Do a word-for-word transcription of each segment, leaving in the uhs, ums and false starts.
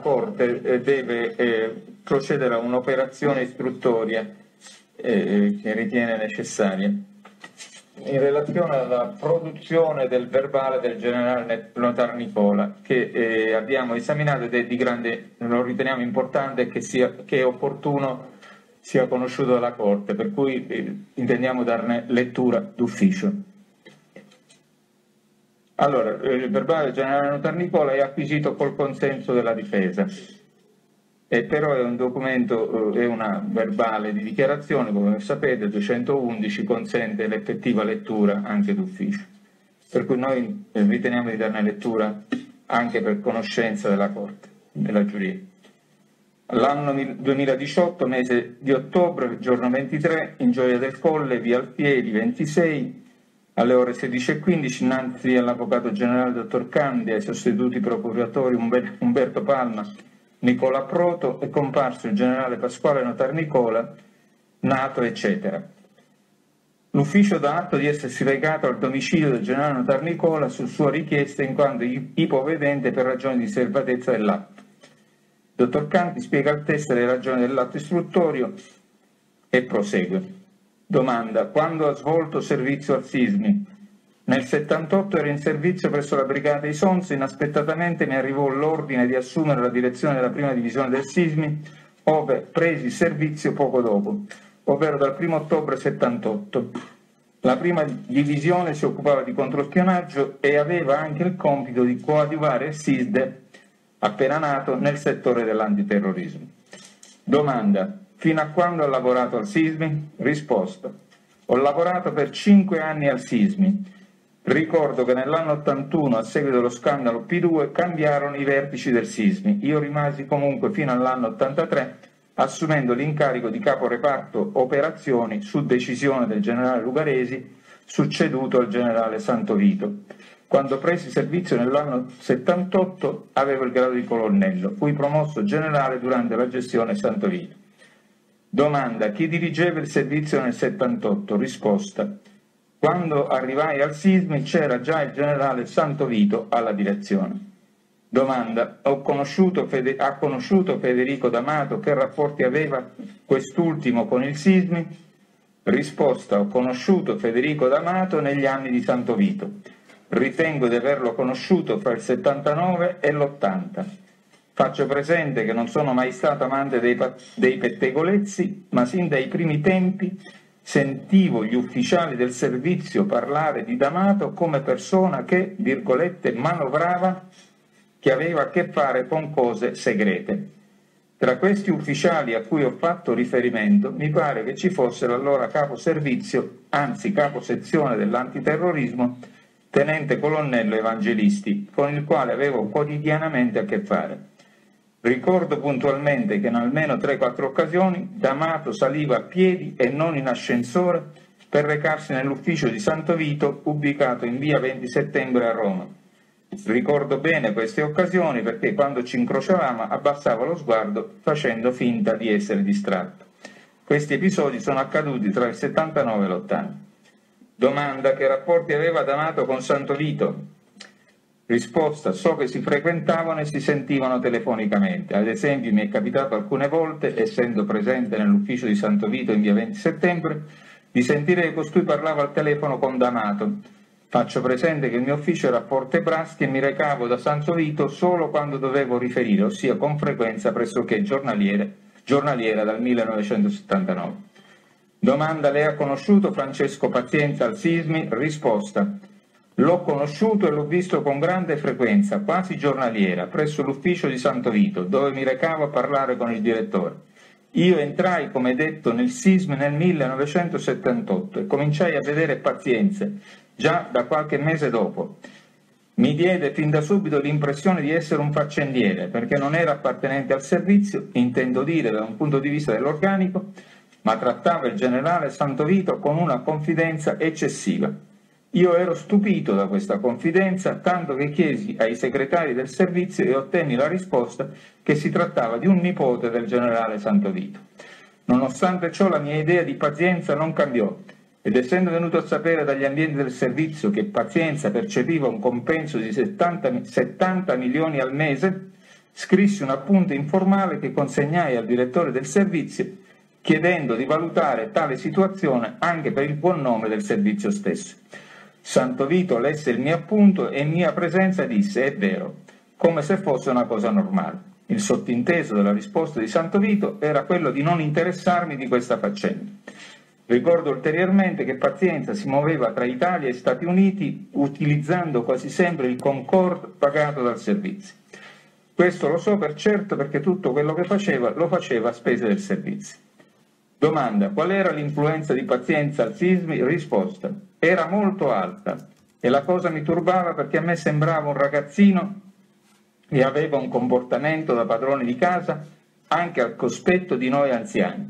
Corte eh, deve eh, procedere a un'operazione istruttoria eh, che ritiene necessaria in relazione alla produzione del verbale del generale Notar Nicola, che eh, abbiamo esaminato ed è di grande, lo riteniamo importante che, sia, che è opportuno sia conosciuto dalla Corte, per cui eh, intendiamo darne lettura d'ufficio. Allora, il verbale del generale Notar Nicola è acquisito col consenso della difesa, e però è un documento, è una verbale di dichiarazione, come sapete, duecentoundici consente l'effettiva lettura anche d'ufficio, per cui noi riteniamo di darne lettura anche per conoscenza della Corte, della giuria. L'anno duemiladiciotto, mese di ottobre, giorno ventitré, in Gioia del Colle, via Alfieri ventisei, alle ore sedici e quindici, innanzi all'Avvocato Generale dottor Candia, ai sostituti procuratori Umberto Palma, Nicola Proto, è comparso il generale Pasquale Notar Nicola, nato, eccetera. L'ufficio dà atto di essersi recato al domicilio del generale Notar Nicola su sua richiesta in quanto ipovedente per ragioni di riservatezza dell'atto. Dottor Canti spiega al teste le ragioni dell'atto istruttorio e prosegue. Domanda: quando ha svolto servizio al Sismi? Nel settantotto ero in servizio presso la Brigata Isonzo, inaspettatamente mi arrivò l'ordine di assumere la direzione della prima divisione del Sismi, ove presi servizio poco dopo, ovvero dal primo ottobre settantotto. La prima divisione si occupava di controspionaggio e aveva anche il compito di coadiuvare il SISDE, appena nato, nel settore dell'antiterrorismo. Domanda: fino a quando ha lavorato al Sismi? Risposta: ho lavorato per cinque anni al Sismi. Ricordo che nell'anno ottantuno, a seguito dello scandalo P due, cambiarono i vertici del Sismi. Io rimasi comunque fino all'anno ottantatré, assumendo l'incarico di capo reparto operazioni su decisione del generale Lugaresi, succeduto al generale Santovito. Quando presi servizio nell'anno settantotto avevo il grado di colonnello, fui promosso generale durante la gestione Santovito. Domanda: chi dirigeva il servizio nel settantotto? Risposta: quando arrivai al Sismi c'era già il generale Santovito alla direzione. Domanda: ho conosciuto Fede- ha conosciuto Federico D'Amato? Che rapporti aveva quest'ultimo con il Sismi? Risposta: ho conosciuto Federico D'Amato negli anni di Santovito. Ritengo di averlo conosciuto fra il settantanove e l'ottanta. Faccio presente che non sono mai stato amante dei, dei pettegolezzi, ma sin dai primi tempi sentivo gli ufficiali del servizio parlare di D'Amato come persona che, virgolette, manovrava, che aveva a che fare con cose segrete. Tra questi ufficiali a cui ho fatto riferimento, mi pare che ci fosse l'allora capo servizio, anzi capo sezione dell'antiterrorismo, tenente colonnello Evangelisti, con il quale avevo quotidianamente a che fare. Ricordo puntualmente che in almeno tre quattro occasioni D'Amato saliva a piedi e non in ascensore per recarsi nell'ufficio di Santovito, ubicato in via venti settembre a Roma. Ricordo bene queste occasioni perché quando ci incrociavamo abbassava lo sguardo facendo finta di essere distratto. Questi episodi sono accaduti tra il settantanove e l'ottanta. Domanda: che rapporti aveva D'Amato con Santovito? Risposta: so che si frequentavano e si sentivano telefonicamente. Ad esempio mi è capitato alcune volte, essendo presente nell'ufficio di Santovito in via venti settembre, di sentire che costui parlava al telefono con D'Amato. Faccio presente che il mio ufficio era a Porte Braschi e mi recavo da Santovito solo quando dovevo riferire, ossia con frequenza pressoché giornaliera dal millenovecentosettantanove. Domanda: lei ha conosciuto Francesco Pazienza al Sismi? Risposta: l'ho conosciuto e l'ho visto con grande frequenza, quasi giornaliera, presso l'ufficio di Santovito, dove mi recavo a parlare con il direttore. Io entrai, come detto, nel Sismi nel millenovecentosettantotto e cominciai a vedere Pazienza già da qualche mese dopo. Mi diede fin da subito l'impressione di essere un faccendiere, perché non era appartenente al servizio, intendo dire da un punto di vista dell'organico, ma trattava il generale Santovito con una confidenza eccessiva. Io ero stupito da questa confidenza, tanto che chiesi ai segretari del servizio e ottenni la risposta che si trattava di un nipote del generale Santovito. Nonostante ciò la mia idea di Pazienza non cambiò, ed essendo venuto a sapere dagli ambienti del servizio che Pazienza percepiva un compenso di settanta milioni al mese, scrissi un appunto informale che consegnai al direttore del servizio, chiedendo di valutare tale situazione anche per il buon nome del servizio stesso. Santo Vito lesse il mio appunto e in mia presenza disse: è vero, come se fosse una cosa normale. Il sottinteso della risposta di Santo Vito era quello di non interessarmi di questa faccenda. Ricordo ulteriormente che Pazienza si muoveva tra Italia e Stati Uniti utilizzando quasi sempre il Concorde pagato dal servizio. Questo lo so per certo perché tutto quello che faceva lo faceva a spese del servizio. Domanda: qual era l'influenza di Pazienza al sismi? Risposta: era molto alta e la cosa mi turbava perché a me sembrava un ragazzino e aveva un comportamento da padrone di casa anche al cospetto di noi anziani.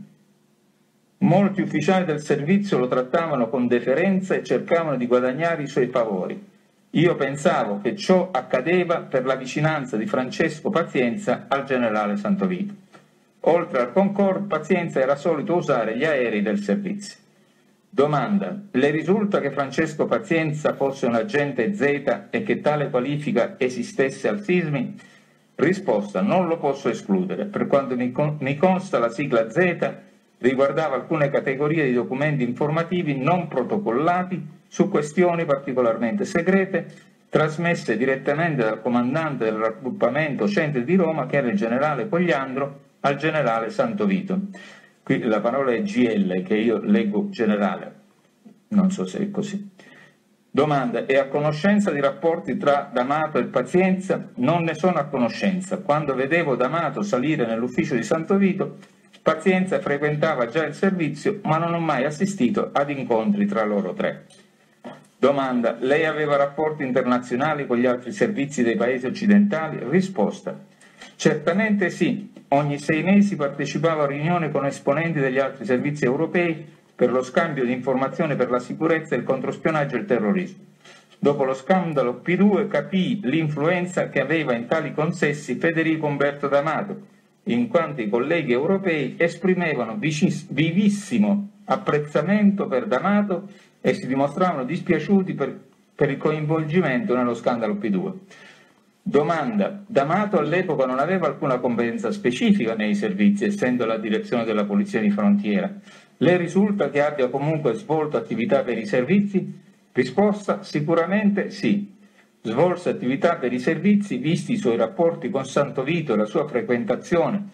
Molti ufficiali del servizio lo trattavano con deferenza e cercavano di guadagnare i suoi favori. Io pensavo che ciò accadeva per la vicinanza di Francesco Pazienza al generale Santo Vito. Oltre al Concorde, Pazienza era solito usare gli aerei del servizio. Domanda: le risulta che Francesco Pazienza fosse un agente Z e che tale qualifica esistesse al sismi? Risposta: non lo posso escludere. Per quanto mi, con- mi consta, la sigla Z riguardava alcune categorie di documenti informativi non protocollati su questioni particolarmente segrete, trasmesse direttamente dal comandante del raggruppamento Centri di Roma, che era il generale Cogliandro, al generale Santo Vito. Qui la parola è G L, che io leggo generale, non so se è così. Domanda: è a conoscenza di rapporti tra D'Amato e Pazienza? Non ne sono a conoscenza. Quando vedevo D'Amato salire nell'ufficio di Santo Vito, Pazienza frequentava già il servizio, ma non ho mai assistito ad incontri tra loro tre. Domanda: lei aveva rapporti internazionali con gli altri servizi dei paesi occidentali? Risposta: certamente sì. Ogni sei mesi partecipavo a riunioni con esponenti degli altri servizi europei per lo scambio di informazioni per la sicurezza, il controspionaggio e il terrorismo. Dopo lo scandalo P due capii l'influenza che aveva in tali consessi Federico Umberto D'Amato, in quanto i colleghi europei esprimevano vicis- vivissimo apprezzamento per D'Amato e si dimostravano dispiaciuti per, per il coinvolgimento nello scandalo P due. Domanda: D'Amato all'epoca non aveva alcuna competenza specifica nei servizi, essendo la direzione della Polizia di Frontiera. Le risulta che abbia comunque svolto attività per i servizi? Risposta: sicuramente sì. Svolse attività per i servizi, visti i suoi rapporti con Santo Vito e la sua frequentazione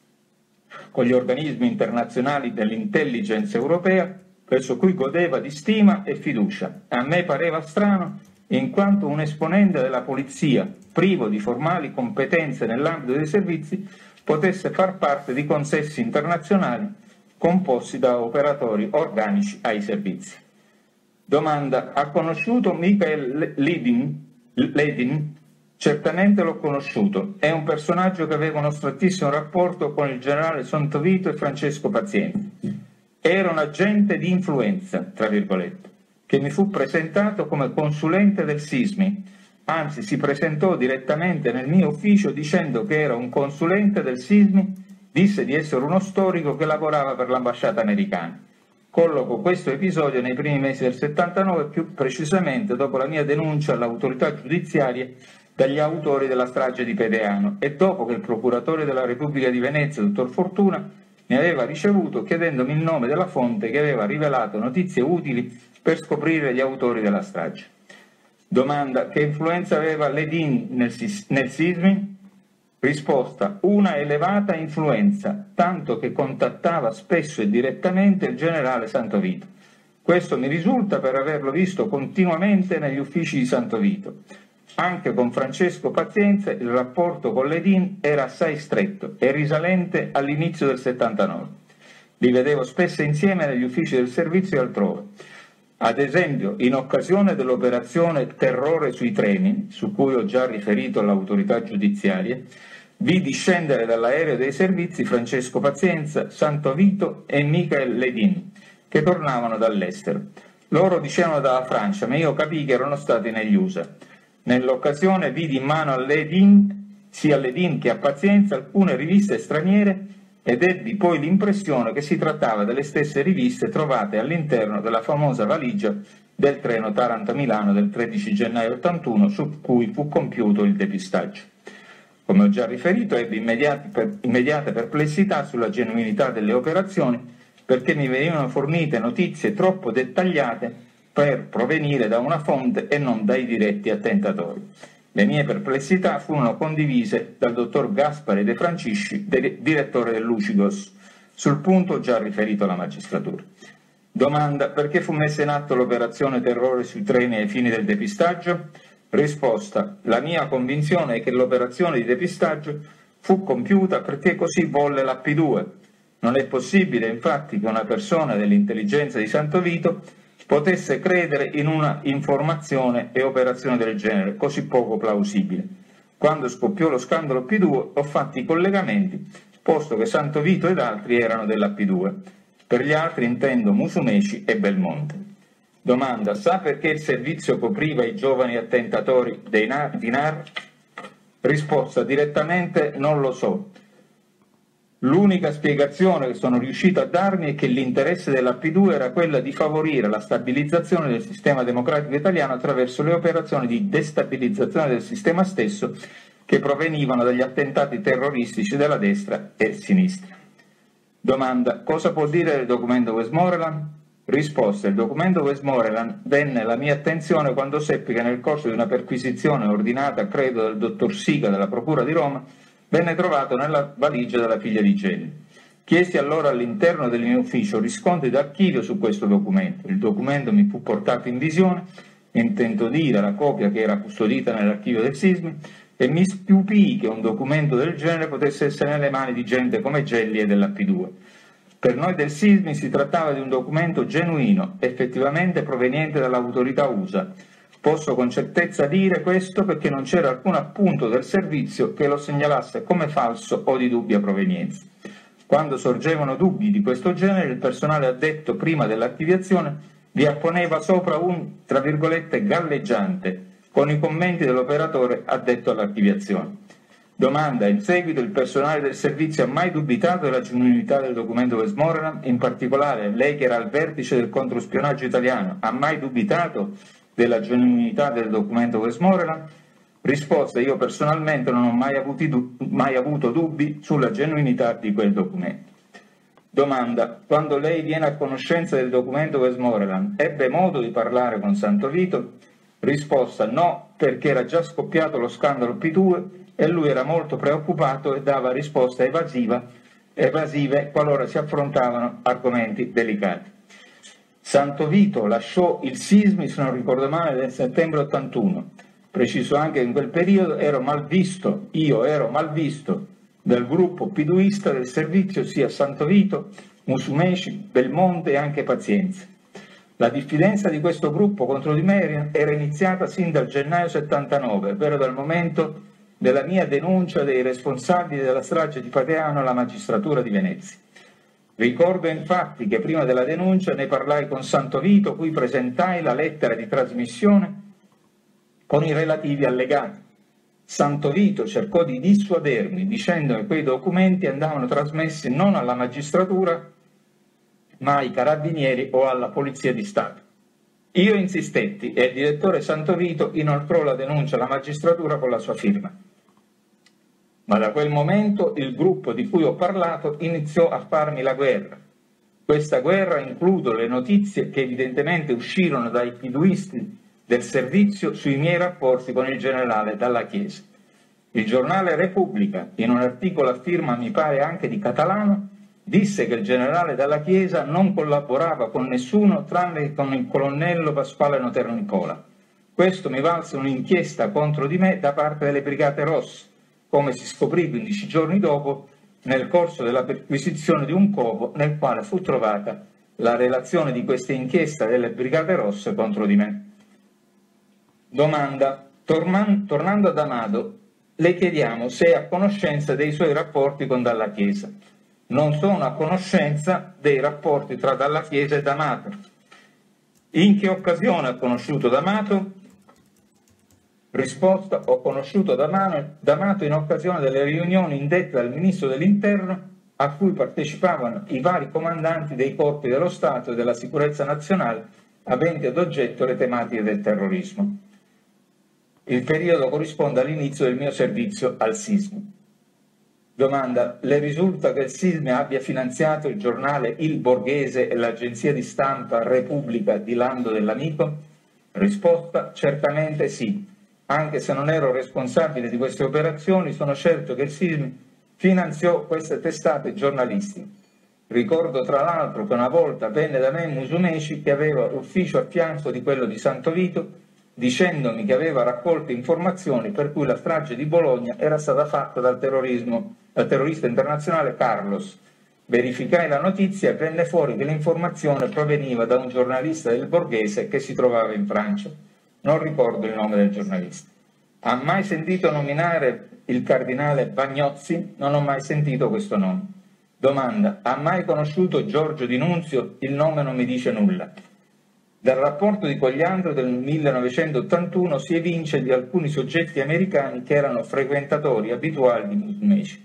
con gli organismi internazionali dell'intelligence europea, verso cui godeva di stima e fiducia. A me pareva strano, in quanto un esponente della polizia, privo di formali competenze nell'ambito dei servizi, potesse far parte di consessi internazionali composti da operatori organici ai servizi. Domanda: ha conosciuto Michael Ledin? Ledin? Certamente l'ho conosciuto. È un personaggio che aveva uno strettissimo rapporto con il generale Santo Vito e Francesco Pazienza. Era un agente di influenza, tra virgolette, che mi fu presentato come consulente del sismi, anzi si presentò direttamente nel mio ufficio dicendo che era un consulente del sismi, disse di essere uno storico che lavorava per l'ambasciata americana. Colloco questo episodio nei primi mesi del settantanove, più precisamente dopo la mia denuncia all'autorità giudiziaria dagli autori della strage di Pedeano e dopo che il procuratore della Repubblica di Venezia, dottor Fortuna, mi aveva ricevuto chiedendomi il nome della fonte che aveva rivelato notizie utili per scoprire gli autori della strage. Domanda: che influenza aveva Ledin nel, nel sismi? Risposta: una elevata influenza, tanto che contattava spesso e direttamente il generale Santo Vito. Questo mi risulta per averlo visto continuamente negli uffici di Santo Vito. Anche con Francesco Pazienza il rapporto con Ledin era assai stretto e risalente all'inizio del settantanove. Li vedevo spesso insieme negli uffici del servizio e altrove. Ad esempio, in occasione dell'operazione Terrore sui treni, su cui ho già riferito all'autorità giudiziaria, vidi scendere dall'aereo dei servizi Francesco Pazienza, Santo Vito e Michael Ledin, che tornavano dall'estero. Loro dicevano dalla Francia, ma io capii che erano stati negli U S A. Nell'occasione vidi in mano a Ledin, sia a Ledin che a Pazienza, alcune riviste straniere ed ebbi poi l'impressione che si trattava delle stesse riviste trovate all'interno della famosa valigia del treno Taranto-Milano del tredici gennaio ottantuno, su cui fu compiuto il depistaggio. Come ho già riferito, ebbi immediate perplessità sulla genuinità delle operazioni perché mi venivano fornite notizie troppo dettagliate per provenire da una fonte e non dai diretti attentatori. Le mie perplessità furono condivise dal dottor Gaspare De Francisci, direttore dell'Ucigos. Sul punto ho già riferito alla magistratura. Domanda: perché fu messa in atto l'operazione terrore sui treni ai fini del depistaggio? Risposta: la mia convinzione è che l'operazione di depistaggio fu compiuta perché così volle la P due. Non è possibile infatti che una persona dell'intelligenza di Santo Vito potesse credere in una informazione e operazione del genere, così poco plausibile. Quando scoppiò lo scandalo P due ho fatto i collegamenti, posto che Santo Vito ed altri erano della P due. Per gli altri intendo Musumeci e Belmonte. Domanda: sa perché il servizio copriva i giovani attentatori dei N A R, di N A R? Risposta: direttamente non lo so. L'unica spiegazione che sono riuscito a darmi è che l'interesse della P due era quella di favorire la stabilizzazione del sistema democratico italiano attraverso le operazioni di destabilizzazione del sistema stesso che provenivano dagli attentati terroristici della destra e sinistra. Domanda: cosa può dire del documento Westmoreland? Risposta: il documento Westmoreland venne alla mia attenzione quando seppi che nel corso di una perquisizione ordinata, credo, dal dottor Siga della Procura di Roma, venne trovato nella valigia della figlia di Gelli. Chiesi allora all'interno del mio ufficio riscontri d'archivio su questo documento. Il documento mi fu portato in visione, intento dire la copia che era custodita nell'archivio del Sismi, e mi stupì che un documento del genere potesse essere nelle mani di gente come Gelli e della P due. Per noi del Sismi si trattava di un documento genuino, effettivamente proveniente dall'autorità U S A. Posso con certezza dire questo perché non c'era alcun appunto del servizio che lo segnalasse come falso o di dubbia provenienza. Quando sorgevano dubbi di questo genere, il personale addetto prima dell'archiviazione vi apponeva sopra un, tra virgolette, galleggiante, con i commenti dell'operatore addetto all'archiviazione. Domanda: in seguito il personale del servizio ha mai dubitato della genuinità del documento Westmoreland? In particolare, lei che era al vertice del controspionaggio italiano, ha mai dubitato della genuinità del documento Westmoreland? Risposta: io personalmente non ho mai, avuti, mai avuto dubbi sulla genuinità di quel documento. Domanda: quando lei viene a conoscenza del documento Westmoreland, ebbe modo di parlare con Santo Vito? Risposta: no, perché era già scoppiato lo scandalo P due e lui era molto preoccupato e dava risposte evasiva, evasive qualora si affrontavano argomenti delicati. Santo Vito lasciò il Sismi, se non ricordo male, nel settembre ottantuno. Preciso anche che in quel periodo ero malvisto, io ero malvisto dal gruppo piduista del servizio, sia Santo Vito, Musumeci, Belmonte e anche Pazienza. La diffidenza di questo gruppo contro di me era iniziata sin dal gennaio settantanove, ovvero dal momento della mia denuncia dei responsabili della strage di Pateano alla magistratura di Venezia. Ricordo infatti che prima della denuncia ne parlai con Santo Vito, cui presentai la lettera di trasmissione con i relativi allegati. Santo Vito cercò di dissuadermi dicendo che quei documenti andavano trasmessi non alla magistratura ma ai carabinieri o alla polizia di Stato. Io insistetti e il direttore Santo Vito inoltrò la denuncia alla magistratura con la sua firma. Ma da quel momento il gruppo di cui ho parlato iniziò a farmi la guerra. Questa guerra include le notizie che evidentemente uscirono dai piduisti del servizio sui miei rapporti con il generale Dalla Chiesa. Il giornale Repubblica, in un articolo a firma mi pare anche di Catalano, disse che il generale Dalla Chiesa non collaborava con nessuno tranne che con il colonnello Pasquale Noternicola. Questo mi valse un'inchiesta contro di me da parte delle Brigate Rosse, come si scoprì quindici giorni dopo nel corso della perquisizione di un covo nel quale fu trovata la relazione di questa inchiesta delle Brigate Rosse contro di me. Domanda: tornan- tornando ad Amado, le chiediamo se è a conoscenza dei suoi rapporti con Dalla Chiesa. Non sono a conoscenza dei rapporti tra Dalla Chiesa e D'Amato. In che occasione ha conosciuto D'Amato? Risposta: ho conosciuto D'Amato in occasione delle riunioni indette dal Ministro dell'Interno a cui partecipavano i vari comandanti dei corpi dello Stato e della sicurezza nazionale aventi ad oggetto le tematiche del terrorismo. Il periodo corrisponde all'inizio del mio servizio al SISMI. Domanda: le risulta che il SISMI abbia finanziato il giornale Il Borghese e l'agenzia di stampa Repubblica di Lando dell'Amico? Risposta: certamente sì. Anche se non ero responsabile di queste operazioni, sono certo che il SISMI finanziò queste testate giornalistiche. Ricordo tra l'altro che una volta venne da me Musumeci, che aveva l'ufficio a fianco di quello di Santo Vito, dicendomi che aveva raccolto informazioni per cui la strage di Bologna era stata fatta dal terrorismo, dal terrorista internazionale Carlos. Verificai la notizia e venne fuori che l'informazione proveniva da un giornalista del Borghese che si trovava in Francia. Non ricordo il nome del giornalista. Ha mai sentito nominare il cardinale Bagnozzi? Non ho mai sentito questo nome. Domanda: ha mai conosciuto Giorgio Di Nunzio? Il nome non mi dice nulla. Dal rapporto di Cogliandro del millenovecentottantuno si evince di alcuni soggetti americani che erano frequentatori abituali di Musumeci.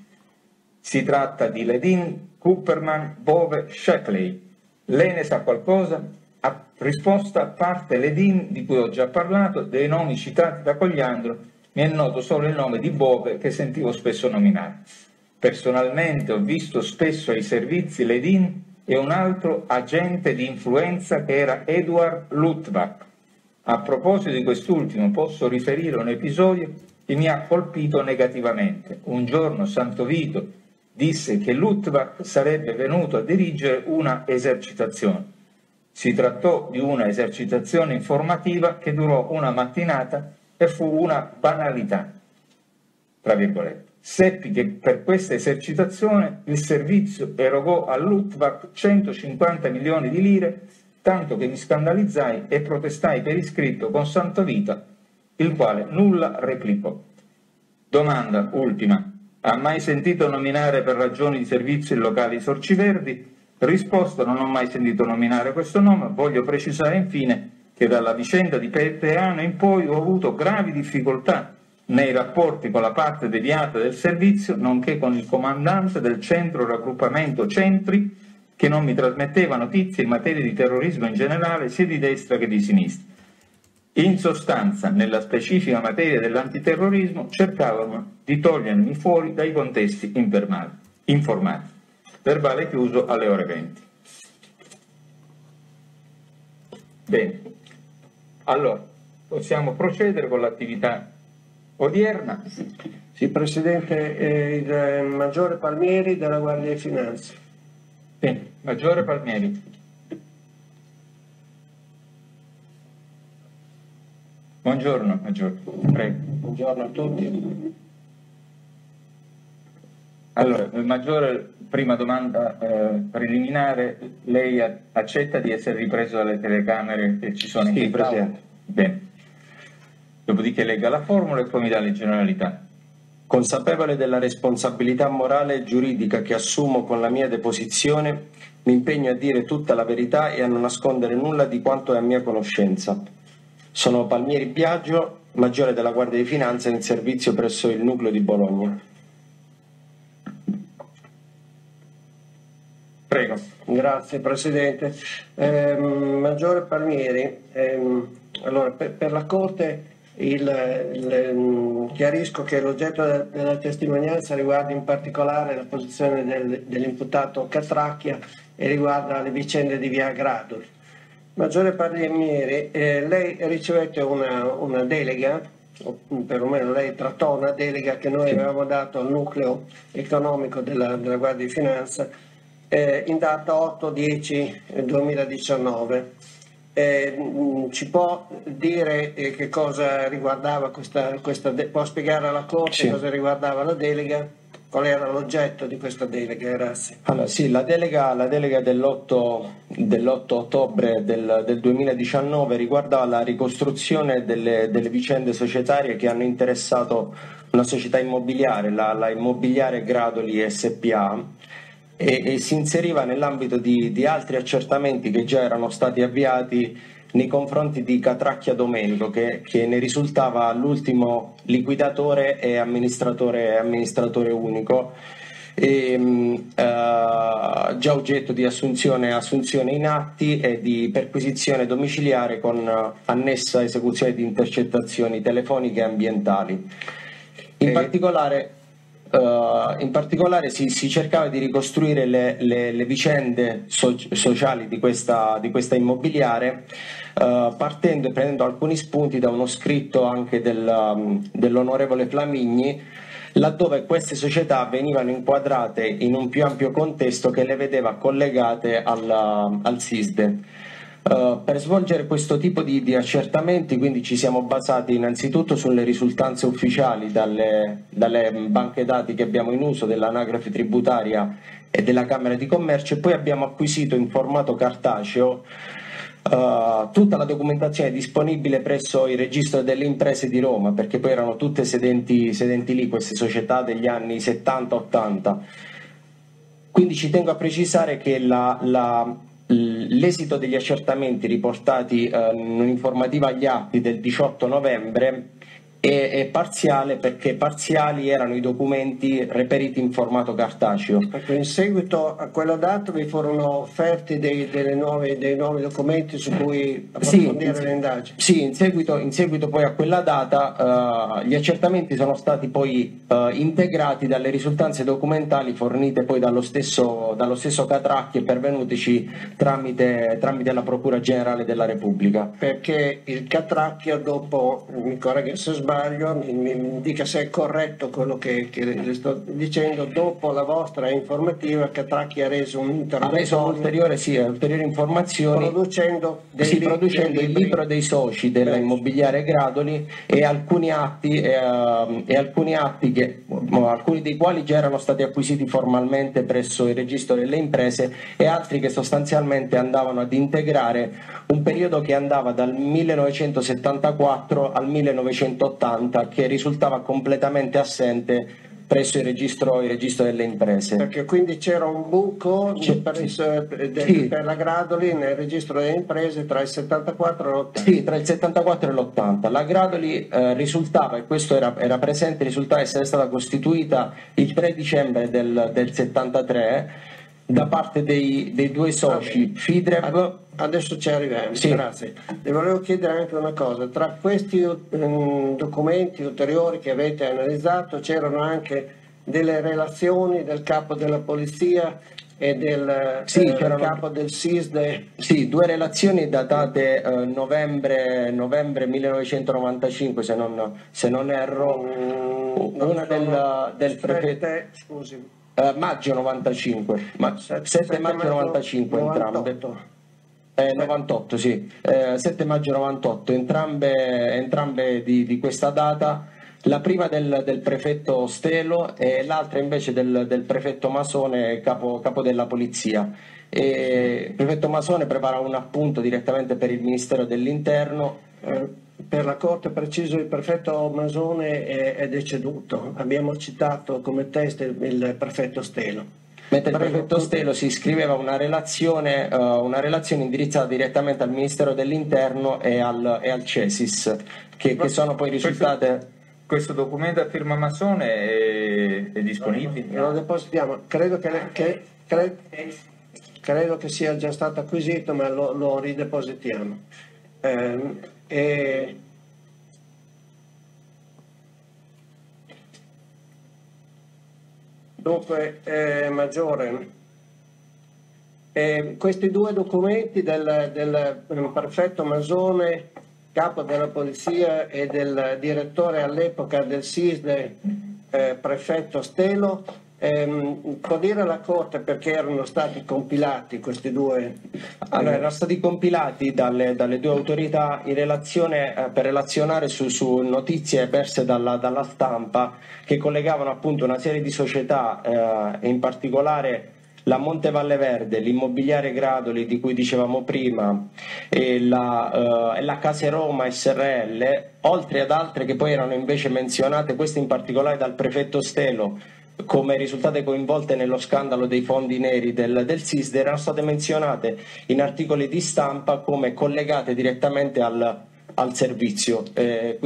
Si tratta di Ledin, Cooperman, Bove, Shackley. Lei ne sa qualcosa? A risposta: a parte Ledin, di cui ho già parlato, dei nomi citati da Cogliandro, mi è noto solo il nome di Bove, che sentivo spesso nominare. Personalmente ho visto spesso ai servizi Ledin e un altro agente di influenza che era Edward Luttwak. A proposito di quest'ultimo posso riferire un episodio che mi ha colpito negativamente. Un giorno Santo Vito disse che Luttwak sarebbe venuto a dirigere una esercitazione. Si trattò di una esercitazione informativa che durò una mattinata e fu una banalità, tra virgolette. Seppi che per questa esercitazione il servizio erogò a Luttwak centocinquanta milioni di lire, tanto che mi scandalizzai e protestai per iscritto con Santo Vito, il quale nulla replicò. Domanda ultima: ha mai sentito nominare per ragioni di servizio il locale Sorci Verdi? Risposta: non ho mai sentito nominare questo nome. Voglio precisare infine che dalla vicenda di Peano in poi ho avuto gravi difficoltà nei rapporti con la parte deviata del servizio, nonché con il comandante del centro raggruppamento Centri, che non mi trasmetteva notizie in materia di terrorismo in generale, sia di destra che di sinistra. In sostanza, nella specifica materia dell'antiterrorismo, cercavano di togliermi fuori dai contesti informali. Verbale chiuso alle ore venti. Bene, allora possiamo procedere con l'attività odierna. Sì, Presidente, eh, il Maggiore Palmieri della Guardia di Finanza. Sì, Maggiore Palmieri. Buongiorno, Maggiore. Prego. Buongiorno a tutti. Allora, il Maggiore, prima domanda eh, preliminare, lei accetta di essere ripreso dalle telecamere che ci sono in Sì, Presidente. Bene. Dopodiché legga la formula e poi mi dà le generalità. Consapevole della responsabilità morale e giuridica che assumo con la mia deposizione, mi impegno a dire tutta la verità e a non nascondere nulla di quanto è a mia conoscenza. Sono Palmieri Biagio, maggiore della Guardia di Finanza in servizio presso il nucleo di Bologna. Prego. Grazie Presidente. Eh, Maggiore Palmieri, ehm, allora, per, per la Corte il, il, chiarisco che l'oggetto della, della testimonianza riguarda in particolare la posizione del, dell'imputato Catracchia e riguarda le vicende di Via Gradoli. Maggiore Palmieri, eh, lei ricevette una, una delega, o perlomeno lei trattò una delega che noi avevamo dato al nucleo economico della, della Guardia di Finanza eh, in data otto dieci duemiladiciannove. Eh, ci può dire eh, che cosa riguardava questa, questa de- può spiegare alla Corte Sì. cosa riguardava la delega? Qual era l'oggetto di questa delega? Grazie. Allora, sì, la delega, la delega dell'otto ottobre del, del duemiladiciannove riguarda la ricostruzione delle, delle vicende societarie che hanno interessato una società immobiliare, la, la Immobiliare Gradoli S P A, e, e si inseriva nell'ambito di, di altri accertamenti che già erano stati avviati nei confronti di Catracchia Domenico, che, che ne risultava l'ultimo liquidatore e amministratore, amministratore unico, e, uh, già oggetto di assunzione, assunzione in atti e di perquisizione domiciliare con uh, annessa esecuzione di intercettazioni telefoniche e ambientali. In e... particolare, uh, in particolare si, si cercava di ricostruire le, le, le vicende so- sociali di questa, di questa immobiliare, Uh, partendo e prendendo alcuni spunti da uno scritto anche del, um, dell'onorevole Flamigni, laddove queste società venivano inquadrate in un più ampio contesto che le vedeva collegate al, al SISDE. Uh, per svolgere questo tipo di, di accertamenti quindi ci siamo basati innanzitutto sulle risultanze ufficiali dalle, dalle banche dati che abbiamo in uso dell'anagrafe tributaria e della Camera di Commercio, e poi abbiamo acquisito in formato cartaceo Uh, tutta la documentazione disponibile presso il registro delle imprese di Roma, perché poi erano tutte sedenti, sedenti lì queste società degli anni settanta ottanta. Quindi ci tengo a precisare che la, la, l'esito degli accertamenti riportati uh, in un'informativa agli atti del diciotto novembre è, è parziale, perché parziali erano i documenti reperiti in formato cartaceo. Ecco, in seguito a quella data vi furono offerti dei, delle nuove, dei nuovi documenti su cui approfondire sì, le indagini? Sì, in seguito, in seguito poi a quella data uh, gli accertamenti sono stati poi uh, integrati dalle risultanze documentali fornite poi dallo stesso, dallo stesso Catracchi e pervenutici tramite, tramite la Procura Generale della Repubblica. Perché il Catracchia, dopo, mi corregga se sbaglio, mi, mi dica se è corretto quello che, che le sto dicendo, dopo la vostra informativa Catracchia ha reso un intervento, ha reso ulteriore, sì, ulteriori informazioni, producendo, dei sì, li- producendo dei il libro dei soci della Beh. immobiliare Gradoli e alcuni atti, e, uh, e alcuni atti che, uh, alcuni dei quali già erano stati acquisiti formalmente presso il registro delle imprese, e altri che sostanzialmente andavano ad integrare un periodo che andava dal millenovecentosettantaquattro al millenovecentottanta, che risultava completamente assente presso il registro, il registro delle imprese. Perché quindi c'era un buco C'è, per, il, de, sì. per la Gradoli nel registro delle imprese tra il settantaquattro e l'ottanta. Sì, tra il settantaquattro e l'ottanta. La Gradoli eh, risultava, e questo era, era presente, risultava essere stata costituita il tre dicembre del, del settantatré da parte dei, dei due soci Fidrev. Adesso ci arriviamo, sì. Grazie. Le volevo chiedere anche una cosa: tra questi um, documenti ulteriori che avete analizzato c'erano anche delle relazioni del capo della polizia e del, sì, eh, del capo del SISDE? Sì, due relazioni datate eh, novembre, novembre millenovecentonovantacinque, se non, se non erro, mm, una del, del prefetto. Scusi. Uh, maggio novantacinque, ma, sette maggio novantacinque entrambe. Eh, novantotto, sì, eh, sette maggio novantotto, entrambe, entrambe di, di questa data, la prima del, del prefetto Stelo e l'altra invece del, del prefetto Masone, capo, capo della polizia. E il prefetto Masone prepara un appunto direttamente per il Ministero dell'Interno. Eh, per la Corte, preciso, il prefetto Masone è, è deceduto. Abbiamo citato come teste il, il prefetto Stelo. Mentre il prefetto Stelo si scriveva una relazione, uh, una relazione indirizzata direttamente al Ministero dell'Interno e al, e al CESIS, che, che sono poi risultate... Questo, questo documento a firma Masone è, è disponibile? Lo depositiamo. Credo che, che, cre, credo che sia già stato acquisito, ma lo, lo ridepositiamo. Eh, e... Dunque, eh, Maggiore, eh, questi due documenti del, del prefetto Masone, capo della polizia, e del direttore all'epoca del SISDE, eh, prefetto Stelo, ehm, può dire alla Corte perché erano stati compilati questi due? Allora, erano stati compilati dalle, dalle due autorità in relazione, eh, per relazionare su, su notizie emerse dalla, dalla stampa, che collegavano appunto una serie di società, eh, in particolare la Montevalle Verde, l'immobiliare Gradoli di cui dicevamo prima, e la, uh, e la Case Roma S R L, oltre ad altre che poi erano invece menzionate, queste in particolare dal prefetto Stelo, come risultate coinvolte nello scandalo dei fondi neri del, del SISDE, erano state menzionate in articoli di stampa come collegate direttamente al, al servizio. Eh, quindi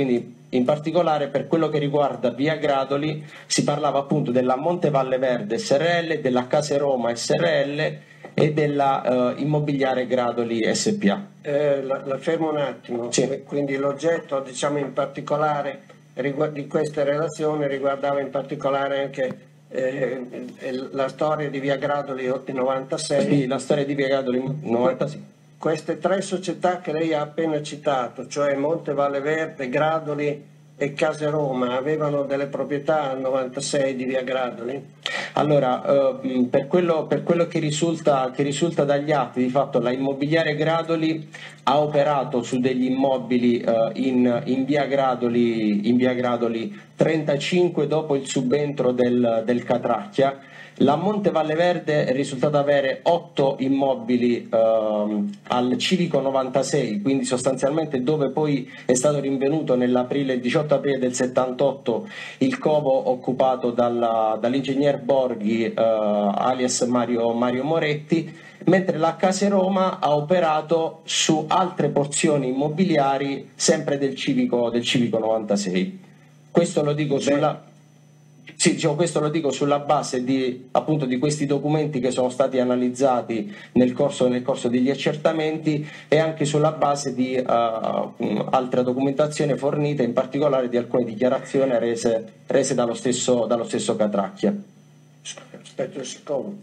in particolare per quello che riguarda via Gradoli si parlava appunto della Monte Valle Verde S R L, della Case Roma S R L e della uh, Immobiliare Gradoli S P A. Eh, la, la fermo un attimo, Sì. Quindi l'oggetto, diciamo, in particolare di queste relazioni riguardava in particolare anche eh, la storia di via Gradoli novantasei. Sì, la storia di via Gradoli novantasei. Queste tre società che lei ha appena citato, cioè Monte Valle Verde, Gradoli e Case Roma, avevano delle proprietà al novantasei di via Gradoli? Allora, eh, per, quello, per quello che risulta, che risulta dagli atti, di fatto la Immobiliare Gradoli ha operato su degli immobili eh, in, in, via Gradoli, in via Gradoli trentacinque dopo il subentro del, del Catracchia. La Monte Valle Verde è risultata avere otto immobili eh, al Civico novantasei, quindi sostanzialmente dove poi è stato rinvenuto nell'aprile, il diciotto aprile del settantotto il covo occupato dalla, dall'ingegner Borghi eh, alias Mario, Mario Moretti, mentre la Case Roma ha operato su altre porzioni immobiliari sempre del Civico, del Civico novantasei. Questo lo dico sulla... Sì, diciamo, questo lo dico sulla base di, appunto, di questi documenti che sono stati analizzati nel corso, nel corso degli accertamenti e anche sulla base di uh, altra documentazione fornita, in particolare di alcune dichiarazioni rese, rese dallo stesso, dallo stesso Catracchia. Aspetta un secondo.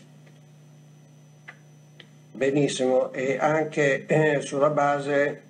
Benissimo, e anche eh, sulla base...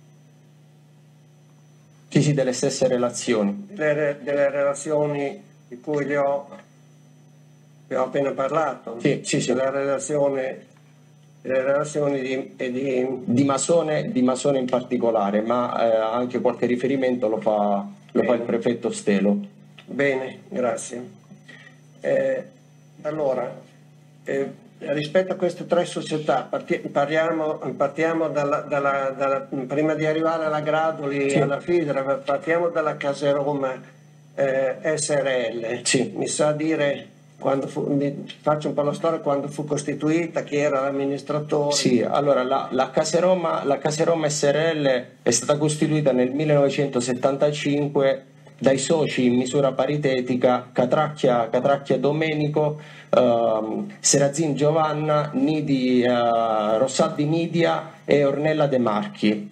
Sì, sì, delle stesse relazioni. Delle, delle relazioni di cui le ho, le ho appena parlato, sì, sì, sì. Della relazione, delle relazioni di, di... Di, Masone, di Masone in particolare, ma eh, anche qualche riferimento lo fa, lo fa il prefetto Stelo. Bene, grazie. Eh, allora, eh, rispetto a queste tre società, parti, parliamo, partiamo dalla, dalla, dalla, prima di arrivare alla Gradoli, sì. alla Fidra, partiamo dalla Case Roma Eh, S R L. Sì. Mi sa dire quando fu, mi faccio un po' la storia, quando fu costituita, chi era l'amministratore? Sì, allora la, la, Case Roma, la Case Roma S R L è stata costituita nel millenovecentosettantacinque dai soci in misura paritetica Catracchia, Catracchia Domenico, eh, Serrazin Giovanna, Nidi, eh, Rossaldi Nidia e Ornella De Marchi.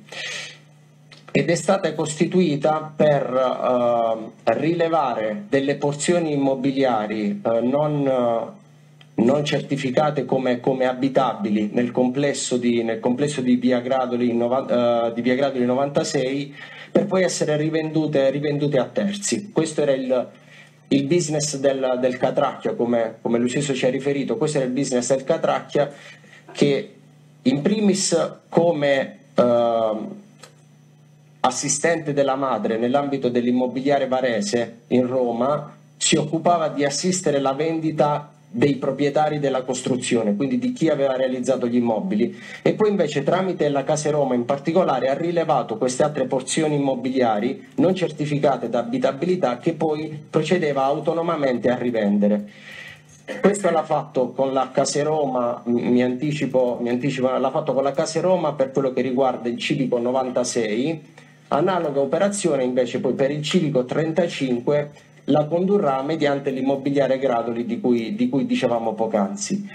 Ed è stata costituita per uh, rilevare delle porzioni immobiliari uh, non, uh, non certificate come, come abitabili nel complesso di, nel complesso di via Gradoli, uh, di via Gradoli novantasei, per poi essere rivendute, rivendute a terzi. Questo era il, il business del, del Catracchia, come, come lui stesso ci ha riferito. Questo era il business del Catracchia, che in primis come uh, assistente della madre nell'ambito dell'immobiliare Varese in Roma si occupava di assistere la vendita dei proprietari della costruzione, quindi di chi aveva realizzato gli immobili, e poi invece tramite la Case Roma in particolare ha rilevato queste altre porzioni immobiliari non certificate da abitabilità che poi procedeva autonomamente a rivendere. Questo l'ha fatto con la Case Roma, mi anticipo, mi anticipo, l'ha fatto con la Case Roma per quello che riguarda il Civico novantasei. Analoga operazione invece poi per il Civico trentacinque la condurrà mediante l'immobiliare Gradoli di cui, di cui dicevamo poc'anzi.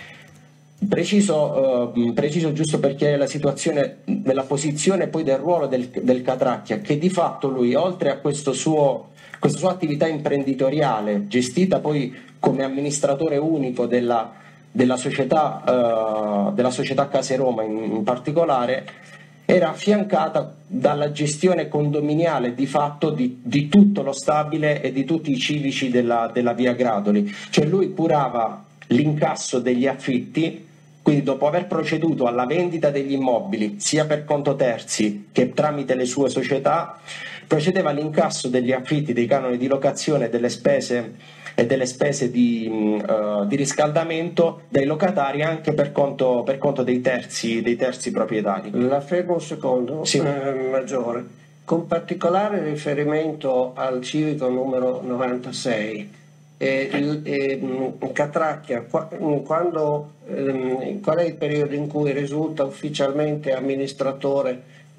Preciso, eh, preciso giusto perché la situazione della posizione poi del ruolo del, del Catracchia, che di fatto lui oltre a questo suo, questa sua attività imprenditoriale gestita poi come amministratore unico della, della, società, eh, della società Case Roma in, in particolare, era affiancata dalla gestione condominiale di fatto di, di tutto lo stabile e di tutti i civici della, della via Gradoli. Cioè lui curava l'incasso degli affitti, quindi dopo aver proceduto alla vendita degli immobili sia per conto terzi che tramite le sue società, procedeva all'incasso degli affitti, dei canoni di locazione, delle spese e delle spese di, uh, di riscaldamento dei locatari anche per conto, per conto dei, terzi, dei terzi proprietari. La fermo un secondo, sì. eh, Maggiore, con particolare riferimento al Civico numero novantasei, eh, il, eh, Catracchia, quando, eh, qual è il periodo in cui risulta ufficialmente amministratore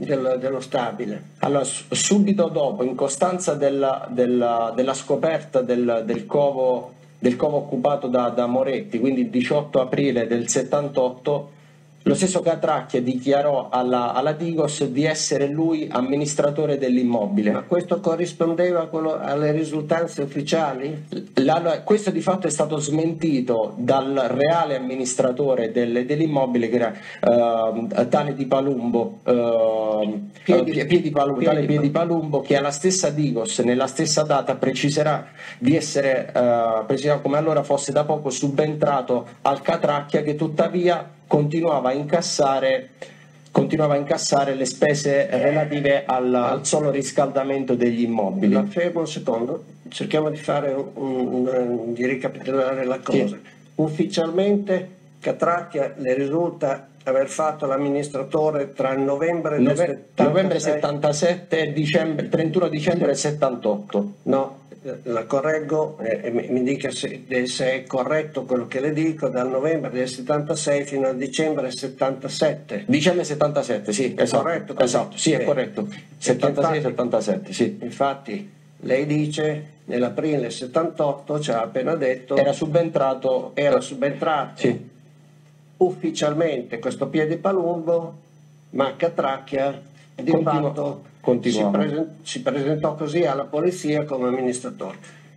del, dello stabile? Allora, subito dopo, in costanza della, della, della scoperta del, del, covo, del covo occupato da, da Moretti, quindi il diciotto aprile del settantotto, lo stesso Catracchia dichiarò alla, alla Digos di essere lui amministratore dell'immobile. Ma questo corrispondeva a quello, alle risultanze ufficiali? La, questo di fatto è stato smentito dal reale amministratore del, dell'immobile, che era uh, tale Di Palumbo, uh, Piedi, uh, Piedi Palumbo, Piedi, tale Piedi Palumbo, che alla stessa Digos, nella stessa data, preciserà di essere, uh, preciserà come allora fosse da poco subentrato al Catracchia, che tuttavia continuava a incassare, continuava a incassare le spese relative al, al solo riscaldamento degli immobili. La fermo un secondo, cerchiamo di fare un, un, un, di ricapitolare la cosa. Sì. Ufficialmente Catracchia le risulta aver fatto l'amministratore tra il novembre, Nove, del settantasei, novembre settantasette e dicembre, trentuno dicembre settantotto. No, la correggo e eh, mi dica se, se è corretto quello che le dico. Dal novembre del settantasei fino al dicembre settantasette. Dicembre settantasette, sì, esatto. Corretto, esatto, sì, è corretto. settantasei settantasette, sì. Infatti lei dice nell'aprile settantotto, ci ha appena detto, era subentrato, era subentrato sì. Ufficialmente questo Piedi Palumbo, ma Catracchia di Continu- fatto si, presen- si presentò così alla polizia come amministratore.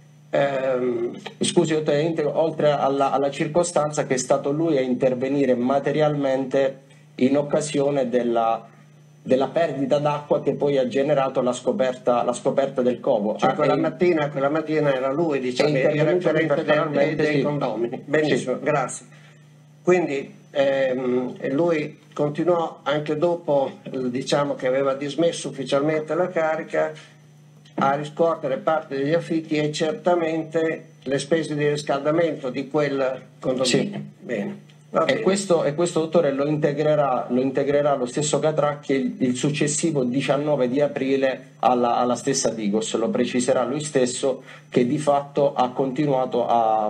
Ehm, scusi, oltre alla, alla circostanza che è stato lui a intervenire materialmente in occasione della, della perdita d'acqua che poi ha generato la scoperta, la scoperta del covo. Cioè ah, quella, è, mattina, quella mattina era lui, diciamo, il referente dei, dei, dei sì. condomini. Benissimo, sì. Grazie. Quindi ehm, lui continuò anche dopo, diciamo che aveva dismesso ufficialmente la carica, a riscuotere parte degli affitti e certamente le spese di riscaldamento di quel condominio. Sì. Bene. E questo, e questo dottore lo integrerà, lo integrerà lo stesso Catracchia il, il successivo diciannove di aprile alla, alla stessa Digos, lo preciserà lui stesso, che di fatto ha continuato a,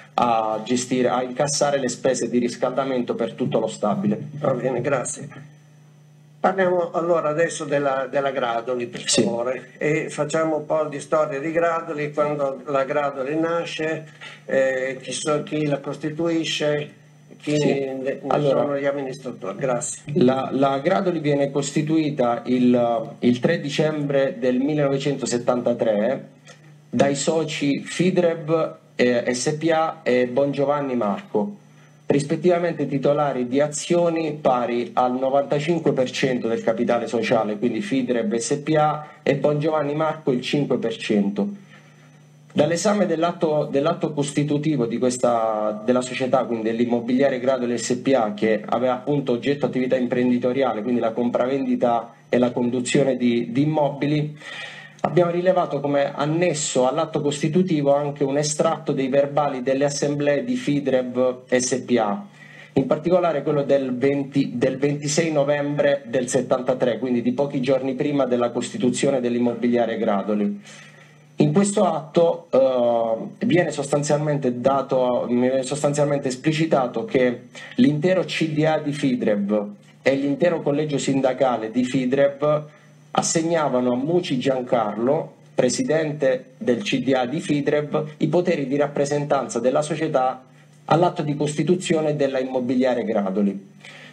a gestire, a incassare le spese di riscaldamento per tutto lo stabile. Va bene, grazie. Parliamo allora adesso della, della Gradoli, per favore, sì. E facciamo un po' di storia di Gradoli, quando la Gradoli nasce, eh, chi, so, chi la costituisce, chi sì. ne allora, sono gli amministratori. Grazie. La, la Gradoli viene costituita il, il tre dicembre del millenovecentosettantatré dai soci Fidreb eh, S P A e Bongiovanni Marco, rispettivamente titolari di azioni pari al novantacinque per cento del capitale sociale, quindi Fidreb S P A e Bongiovanni Marco il cinque per cento. Dall'esame dell'atto, dell'atto costitutivo di questa, della società, quindi dell'Immobiliare Gradoli S P A, che aveva appunto oggetto attività imprenditoriale, quindi la compravendita e la conduzione di, di immobili, abbiamo rilevato come annesso all'atto costitutivo anche un estratto dei verbali delle assemblee di Fidreb S P A, in particolare quello del, venti, del ventisei novembre del settantatré, quindi di pochi giorni prima della costituzione dell'Immobiliare Gradoli. In questo atto eh, viene sostanzialmente dato, viene sostanzialmente esplicitato che l'intero C D A di Fidreb e l'intero collegio sindacale di Fidreb assegnavano a Muci Giancarlo, presidente del C D A di Fidreb, i poteri di rappresentanza della società all'atto di costituzione della Immobiliare Gradoli.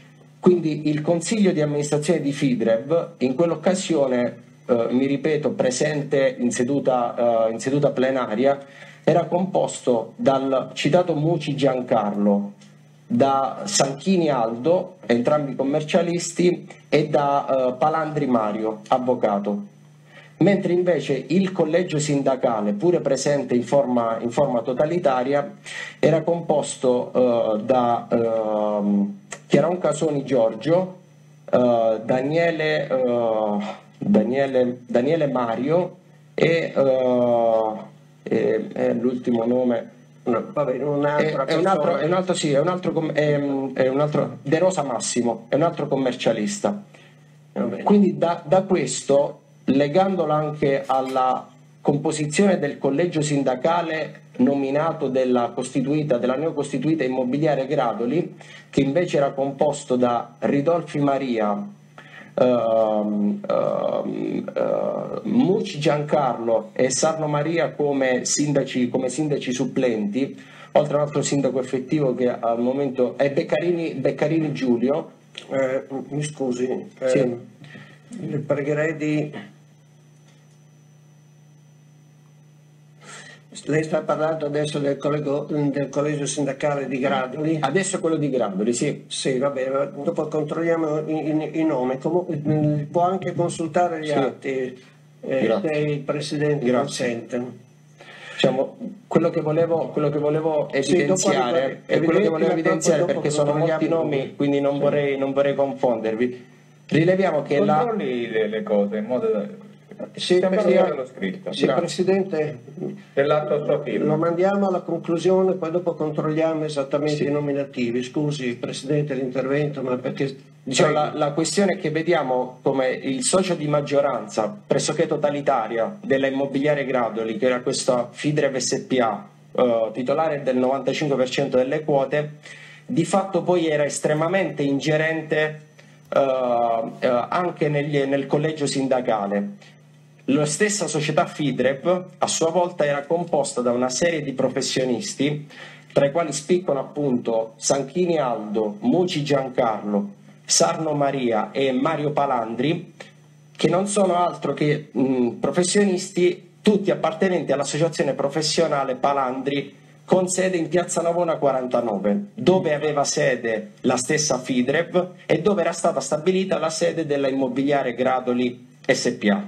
Quindi il consiglio di amministrazione di Fidreb in quell'occasione, Uh, mi ripeto, presente in seduta, uh, in seduta plenaria, era composto dal citato Muci Giancarlo, da Sanchini Aldo, entrambi commercialisti, e da uh, Palandri Mario, avvocato. Mentre invece il collegio sindacale, pure presente in forma, in forma totalitaria, era composto uh, da uh, Chiaron Casoni Giorgio, uh, Daniele... Uh, Daniele, Daniele Mario e, uh, e, e l'ultimo nome no, vabbè, un'altra è, è un altro, è un altro, sì, è un altro, è, è un altro De Rosa Massimo, è un altro commercialista. Quindi da, da questo, legandolo anche alla composizione del collegio sindacale nominato della costituita, della neocostituita Immobiliare Gradoli, che invece era composto da Ridolfi Maria, uh, uh, uh, Mucci Giancarlo e Sarno Maria come sindaci, come sindaci supplenti, oltre a un altro sindaco effettivo che al momento è Beccarini, Beccarini Giulio. Eh, mi scusi, eh, Sì. le pregherei di... Lei sta parlando adesso del, collego, del collegio sindacale di Gradoli? Adesso è quello di Gradoli, sì. Sì, va bene, dopo controlliamo i, i, i nomi. Comunque, può anche consultare gli Sì. atti eh, se il Presidente consente. Diciamo, quello che volevo, quello che volevo evidenziare, sì, è quello che volevo evidenziare dopo perché sono molti nomi, quindi non, sì. vorrei, non vorrei confondervi. Rileviamo che controlli la... le, le cose in modo da... Sì, lo scritto. Sì, Presidente, lo mandiamo alla conclusione, poi dopo controlliamo esattamente sì. i nominativi. Scusi Presidente l'intervento, ma perché... Diciamo, la, la questione è che vediamo come il socio di maggioranza pressoché totalitaria della Immobiliare Gradoli, che era questa Fidrev S P A, eh, titolare del novantacinque per cento delle quote, di fatto poi era estremamente ingerente eh, eh, anche negli, nel collegio sindacale. La stessa società Fidrev a sua volta era composta da una serie di professionisti, tra i quali spiccano appunto Sanchini Aldo, Mucci Giancarlo, Sarno Maria e Mario Palandri, che non sono altro che mh, professionisti tutti appartenenti all'associazione professionale Palandri con sede in Piazza Navona quarantanove, dove aveva sede la stessa Fidrev e dove era stata stabilita la sede della Immobiliare Gradoli S P A.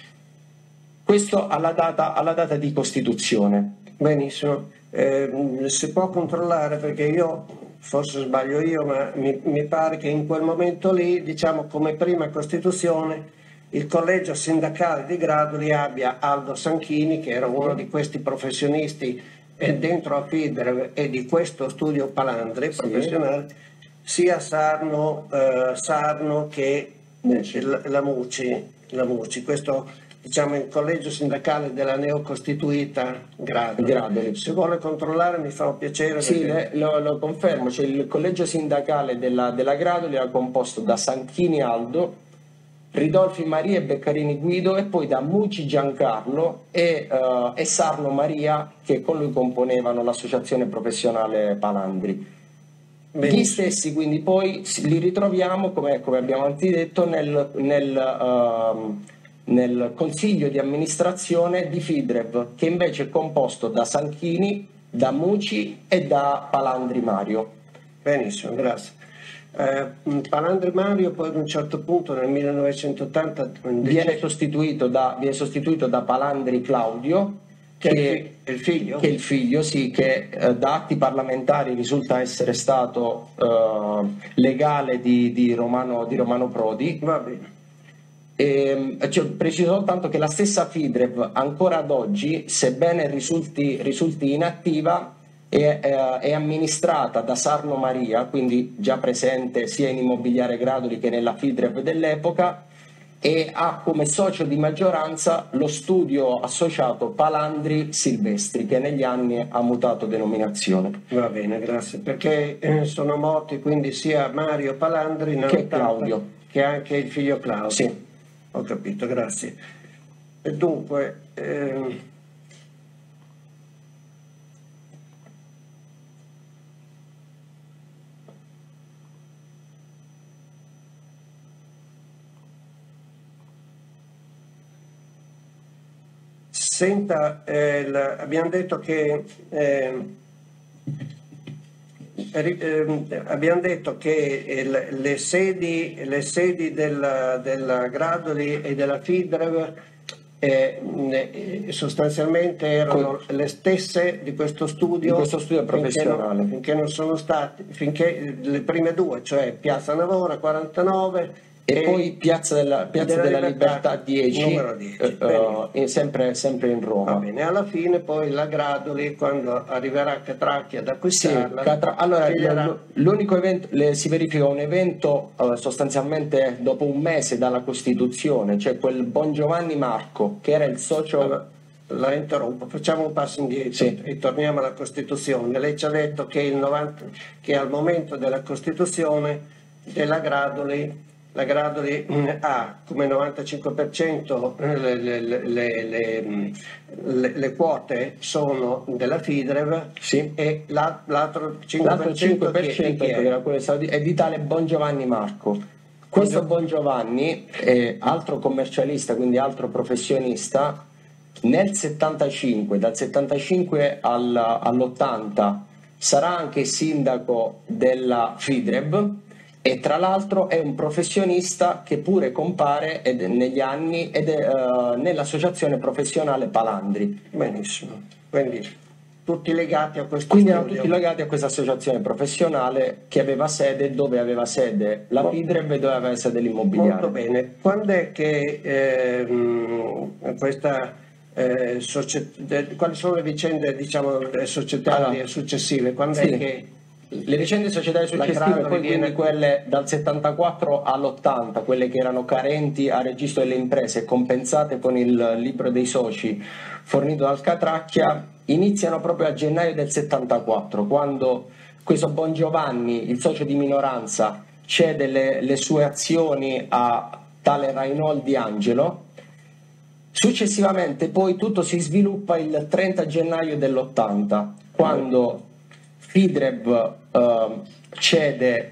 Questo alla data, alla data di costituzione. Benissimo, eh, si può controllare perché io, forse sbaglio io, ma mi, mi pare che in quel momento lì, diciamo come prima costituzione, il collegio sindacale di Gradoli abbia Aldo Sanchini, che era uno di questi professionisti e dentro a Fidrev e di questo studio Palandri sì. professionale, sia Sarno, eh, Sarno che la, la Mucci, la Mucci. Questo diciamo il collegio sindacale della neocostituita Gradoli. Gradoli. Se vuole controllare mi fa un piacere. Sì, perché... le, lo, lo confermo, cioè, il collegio sindacale della, della Gradoli era composto da Sanchini Aldo, Ridolfi Maria e Beccarini Guido e poi da Mucci Giancarlo e, uh, e Sarno Maria, che con lui componevano l'associazione professionale Palandri. Benissimo. Gli stessi quindi poi li ritroviamo, come, come abbiamo antidetto, nel... nel uh, nel consiglio di amministrazione di Fidrev, che invece è composto da Sanchini, da Mucci e da Palandri Mario. Benissimo, grazie. Eh, Palandri Mario poi ad un certo punto nel millenovecentottanta viene sostituito da, viene sostituito da Palandri Claudio, che, che è il figlio, che, è il figlio sì, che eh, da atti parlamentari risulta essere stato eh, legale di, di, Romano, di Romano Prodi. Va bene. E, cioè, preciso soltanto che la stessa Fidrev ancora ad oggi, sebbene risulti, risulti inattiva, è, è, è amministrata da Sarno Maria, quindi già presente sia in Immobiliare Gradoli che nella Fidrev dell'epoca, e ha come socio di maggioranza lo studio associato Palandri Silvestri, che negli anni ha mutato denominazione. Va bene, grazie, perché eh, sono morti quindi sia Mario Palandri che Claudio, che anche il figlio Claudio. Sì. Ho capito, grazie. E dunque, ehm, senta, eh, la, abbiamo detto che eh, eh, abbiamo detto che eh, le sedi, le sedi della, della Gradoli e della Fidrev eh, eh, sostanzialmente erano Con... le stesse di questo studio, di questo studio professionale, finché non, finché non sono stati, finché le prime due, cioè Piazza Navona quarantanove e, e poi Piazza della, Piazza della, della Libertà, Libertà dieci, numero dieci. Uh, uh, sempre, sempre in Roma. Va bene, alla fine poi la Gradoli, quando arriverà Catracchi ad acquistarla, sì, Catra... allora figlierà... l'unico evento, le, si verifica un evento uh, sostanzialmente dopo un mese dalla Costituzione, cioè quel Bon Giovanni Marco che era il socio. Allora, la interrompo, facciamo un passo indietro sì. e torniamo alla Costituzione. Lei ci ha detto che, il novanta, che al momento della Costituzione della Gradoli la Gradoli ha come novantacinque per cento le, le, le, le, le, le quote sono della Fidrev, sì, e la, l'altro cinque per cento, cinque per cento è di tale Bongiovanni Marco. Questo Bongiovanni è altro commercialista, quindi altro professionista. Nel settantacinque, dal settantacinque al, all'ottanta, sarà anche sindaco della Fidrev, e tra l'altro è un professionista che pure compare ed, negli anni ed è, uh, nell'associazione professionale Palandri. Benissimo, quindi tutti legati a questo Quindi studio. erano tutti legati a questa associazione professionale che aveva sede dove aveva sede la Fidrev e dove aveva sede l'immobiliare. Molto bene. Quando è che ehm, questa eh, società, quali sono le vicende, diciamo, societarie allora, successive? Quando sì. è che le vicende societarie successive, poi viene... quindi quelle dal settantaquattro all'ottanta, quelle che erano carenti a registro delle imprese, compensate con il libro dei soci fornito dal Catracchia, iniziano proprio a gennaio del settantaquattro, quando questo Bongiovanni, il socio di minoranza, cede le, le sue azioni a tale Rainoldi Angelo. Successivamente poi tutto si sviluppa il trenta gennaio dell'ottanta, quando Fidrev uh, cede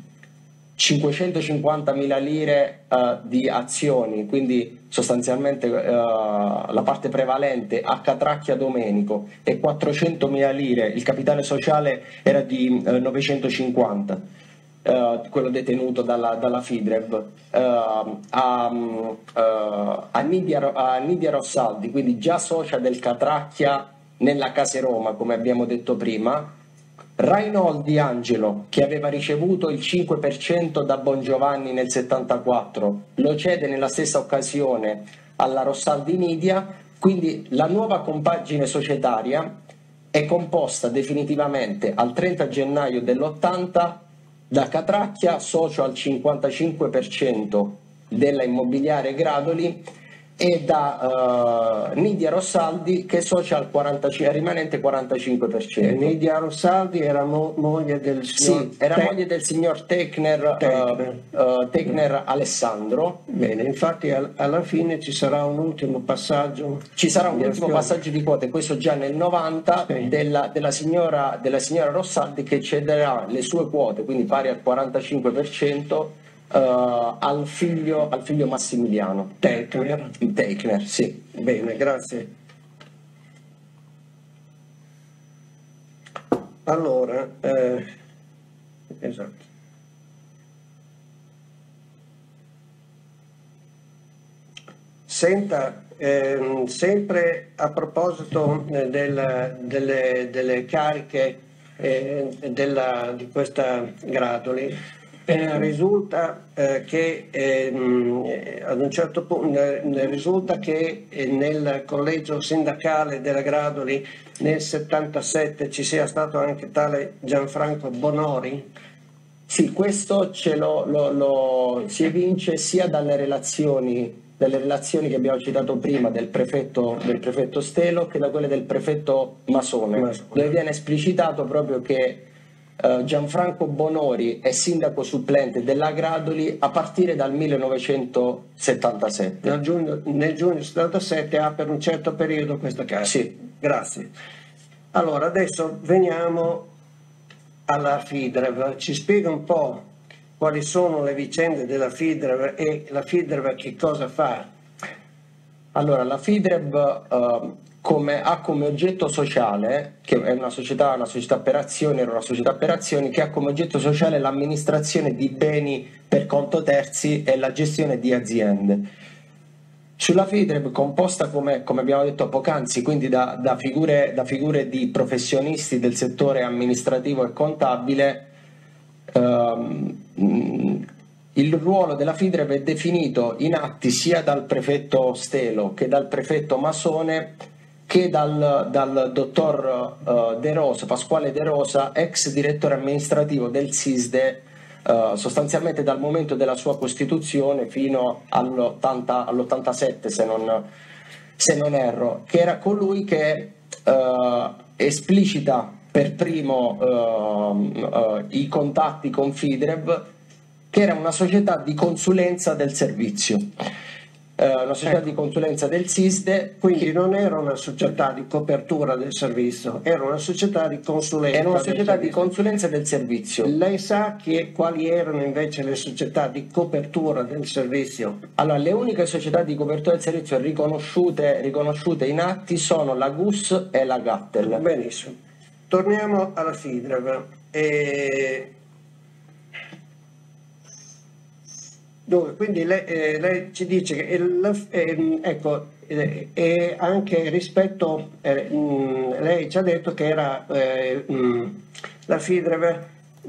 cinquecentocinquantamila lire uh, di azioni, quindi sostanzialmente uh, la parte prevalente a Catracchia Domenico, e quattrocentomila lire, il capitale sociale era di uh, novecentocinquanta, uh, quello detenuto dalla, dalla Fidrev, uh, a, uh, a, Nidia, a Nidia Rossaldi, quindi già socia del Catracchia nella Caseroma, come abbiamo detto prima. Rainoldi Angelo, che aveva ricevuto il cinque per cento da Bongiovanni nel settantaquattro, lo cede nella stessa occasione alla Rossaldi Nidia, quindi la nuova compagine societaria è composta definitivamente al trenta gennaio dell'ottanta da Catracchia, socio al cinquantacinque per cento della Immobiliare Gradoli, e da uh, Nidia Rossaldi, che è socia al quarantacinque, rimanente quarantacinque per cento. E Nidia Rossaldi era mo- moglie del signor Sì, era Te- moglie del signor Techner, Techner. uh, uh, Techner Alessandro. Bene, infatti al- alla fine ci sarà un ultimo passaggio. Ci sarà un di ultimo azioni. passaggio di quote, questo già nel novanta, Sì. della, della, signora, della signora Rossaldi, che cederà le sue quote, quindi pari al quarantacinque per cento, uh, al, figlio, al figlio Massimiliano. Techner. Techner, sì. Bene, grazie. Allora, eh, esatto. Senta, ehm, sempre a proposito eh, del- delle, delle cariche eh, della- di questa Gradoli, eh, risulta eh, che ehm, eh, ad un certo punto eh, risulta che eh, nel collegio sindacale della Gradoli nel settantasette ci sia stato anche tale Gianfranco Bonori. Sì, questo ce lo, lo- lo si evince sia dalle relazioni, dalle relazioni che abbiamo citato prima del prefetto, del prefetto Stelo, che da quelle del prefetto Masone, Masone. dove viene esplicitato proprio che eh, Gianfranco Bonori è sindaco supplente della Gradoli a partire dal millenovecentosettantasette. Nel giugno, nel giugno settantasette ha per un certo periodo questa carica. Sì. Grazie. Allora, adesso veniamo alla Fidrev. Ci spiega un po' quali sono le vicende della Fidrev e la Fidrev che cosa fa? Allora, la Fidrev eh, come, ha come oggetto sociale, che è una società, una società per azioni, era una società per azioni che ha come oggetto sociale l'amministrazione di beni per conto terzi e la gestione di aziende. Sulla Fidrev, composta come, come abbiamo detto poc'anzi, quindi da, da, figure, da figure di professionisti del settore amministrativo e contabile, ehm, il ruolo della Fidrev è definito in atti sia dal prefetto Stelo che dal prefetto Masone che dal, dal dottor uh, De Rosa, Pasquale De Rosa, ex direttore amministrativo del SISDE, uh, sostanzialmente dal momento della sua costituzione fino all'ottanta, all'ottantasette, se non, se non erro, che era colui che uh, esplicita per primo uh, uh, i contatti con Fidrev che era una società di consulenza del servizio. Eh, una società ecco. di consulenza del SISDE, quindi non era una società di copertura del servizio, era una società di consulenza. Era una società di consulenza del servizio. Lei sa che, quali erano invece le società di copertura del servizio? Allora, le uniche società di copertura del servizio riconosciute, riconosciute in atti sono la G U S e la Gattel. Benissimo. Torniamo alla FIDREV. E... Dove, quindi lei, eh, lei ci dice che il, eh, ecco, eh, e anche rispetto, eh, mh, lei ci ha detto che era eh, mh, la FIDREV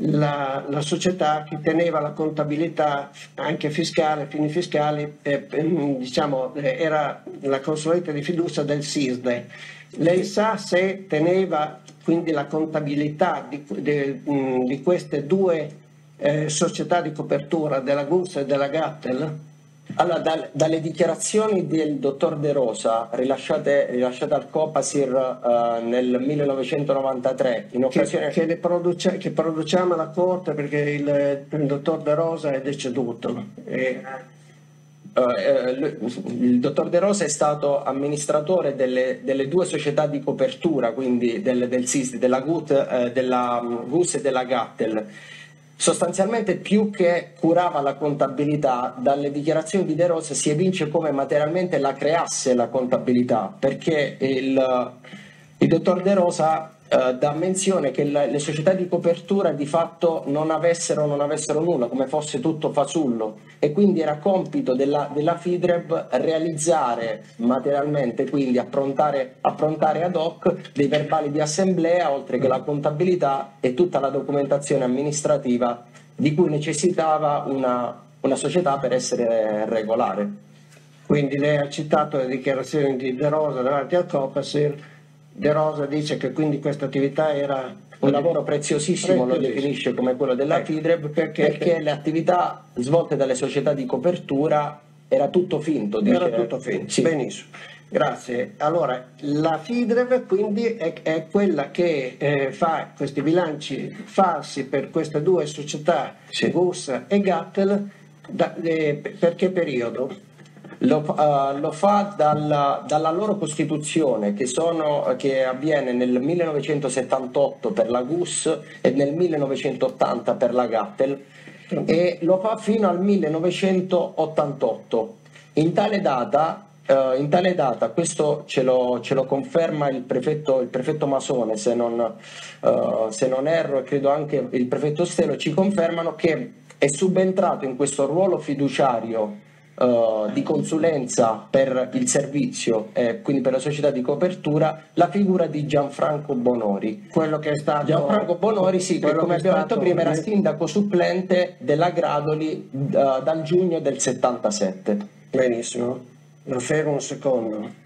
la, la società che teneva la contabilità anche fiscale, fini fiscali, eh, mh, diciamo, eh, era la consulente di fiducia del SISDE. Lei sa se teneva quindi la contabilità di, di, mh, di queste due Eh, società di copertura, della G U S e della Gattel? Allora, da, dalle dichiarazioni del dottor De Rosa rilasciate, rilasciate al Copasir uh, nel millenovecentonovantatré in occasione... che, che, le produce, che produciamo alla Corte perché il, il dottor De Rosa è deceduto e... Uh, eh, il dottor De Rosa è stato amministratore delle, delle due società di copertura, quindi del, del SISD, della G U T, eh, della G U S e della Gattel. Sostanzialmente, più che curava la contabilità, dalle dichiarazioni di De Rosa si evince come materialmente la creasse la contabilità, perché il, il dottor De Rosa eh, dà menzione che la, le società di copertura di fatto non avessero, non avessero nulla, come fosse tutto fasullo, e quindi era compito della, della FIDREV realizzare materialmente, quindi approntare, approntare ad hoc dei verbali di assemblea, oltre che la contabilità e tutta la documentazione amministrativa di cui necessitava una, una società per essere regolare. Quindi lei ha citato le dichiarazioni di De Rosa davanti al Copasir. De Rosa dice che quindi questa attività era un lavoro preziosissimo, lo definisce come quello della FIDREV, perché, perché le attività svolte dalle società di copertura era tutto finto. Dice. Era tutto finto, sì. Benissimo, grazie. Allora, la FIDREV quindi è, è quella che eh, fa questi bilanci falsi per queste due società, sì. G U S e Gattel, da, eh, per che periodo? Lo, uh, lo fa dalla, dalla loro costituzione, che, sono, che avviene nel millenovecentosettantotto per la G U S e nel millenovecentottanta per la Gattel, e lo fa fino al millenovecentottantotto. In tale data, uh, in tale data questo ce lo, ce lo conferma il prefetto, il prefetto Masone, se non, uh, se non erro, e credo anche il prefetto Stelo, ci confermano che è subentrato in questo ruolo fiduciario Uh, di consulenza per il servizio, eh, quindi per la società di copertura, la figura di Gianfranco Bonori. Quello che è stato Gianfranco Bonori, sì, che come abbiamo detto prima era sindaco supplente della Gradoli uh, dal giugno del settantasette. Benissimo, lo fermo un secondo.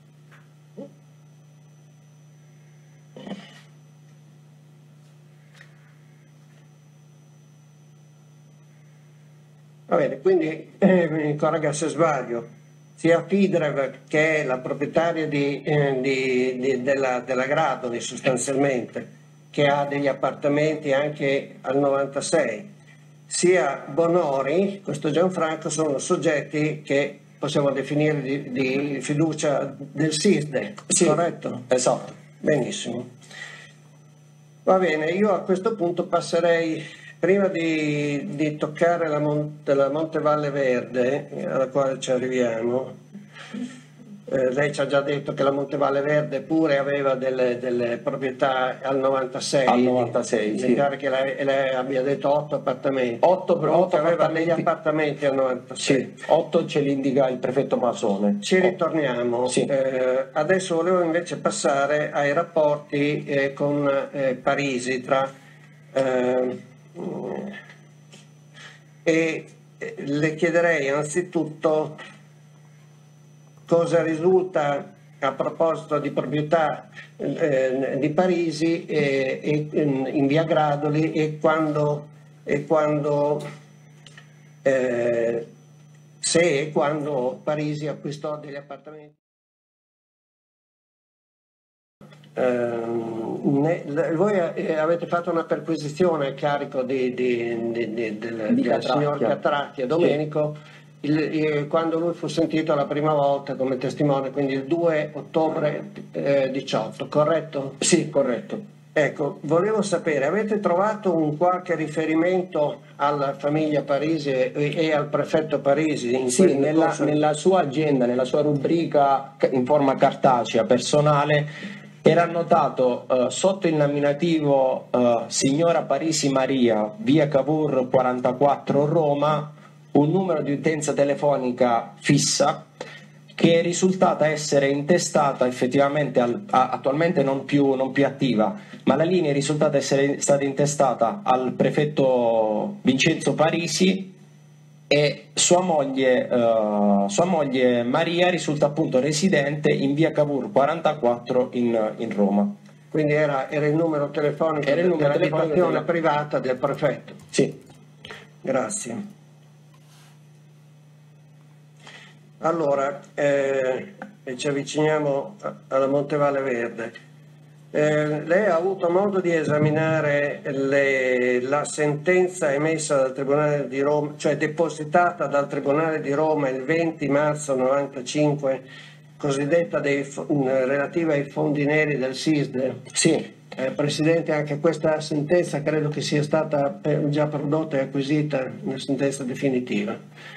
Va bene, quindi eh, mi corregga se sbaglio, sia FIDREV, che è la proprietaria di, eh, di, di, della, della Gradoli sostanzialmente, che ha degli appartamenti anche al novantasei, sia Bonori, questo Gianfranco, sono soggetti che possiamo definire di, di fiducia del SISDE, sì, corretto? Esatto. Benissimo. Va bene, io a questo punto passerei... Prima di, di toccare la, Monte, la Montevalle Verde, alla quale ci arriviamo, eh, lei ci ha già detto che la Montevalle Verde pure aveva delle, delle proprietà al novantasei. Al novantasei, mi sì. pare che lei, lei abbia detto otto appartamenti. otto, otto aveva appartamenti. degli appartamenti al novantasei. Sì, otto ce li indica il prefetto Masone. Ci ritorniamo. Sì. Eh, adesso volevo invece passare ai rapporti eh, con eh, Parisi tra... Eh, e le chiederei anzitutto cosa risulta a proposito di proprietà eh, di Parisi e, e, in via Gradoli e quando, e quando eh, se e quando Parisi acquistò degli appartamenti. Eh, ne, voi avete fatto una perquisizione a carico di, di, di, di, del, di del signor Catracchia, Domenico, sì. il, il, quando lui fu sentito la prima volta come testimone, quindi il due ottobre eh, diciotto, corretto? Sì, corretto. Ecco, volevo sapere, avete trovato un qualche riferimento alla famiglia Parisi e, e al prefetto Parisi? In sì, nella, corso... nella sua agenda, nella sua rubrica in forma cartacea, personale, era annotato uh, sotto il nominativo uh, signora Parisi Maria, via Cavour quarantaquattro, Roma, un numero di utenza telefonica fissa, che è risultata essere intestata effettivamente, al, a, attualmente non più, non più attiva, ma la linea è risultata essere stata intestata al prefetto Vincenzo Parisi e sua moglie, uh, sua moglie Maria risulta appunto residente in via Cavour quarantaquattro in, in Roma. Quindi era, era il numero telefonico era il numero dell'abitazione della... privata del prefetto? Sì. Grazie. Allora, eh, ci avviciniamo alla Montevalle Verde. Eh, lei ha avuto modo di esaminare le, la sentenza emessa dal Tribunale di Roma, cioè depositata dal Tribunale di Roma il venti marzo novantacinque, cosiddetta dei, relativa ai fondi neri del SISDE? Sì. Eh, Presidente, anche questa sentenza credo che sia stata già prodotta e acquisita, una sentenza definitiva.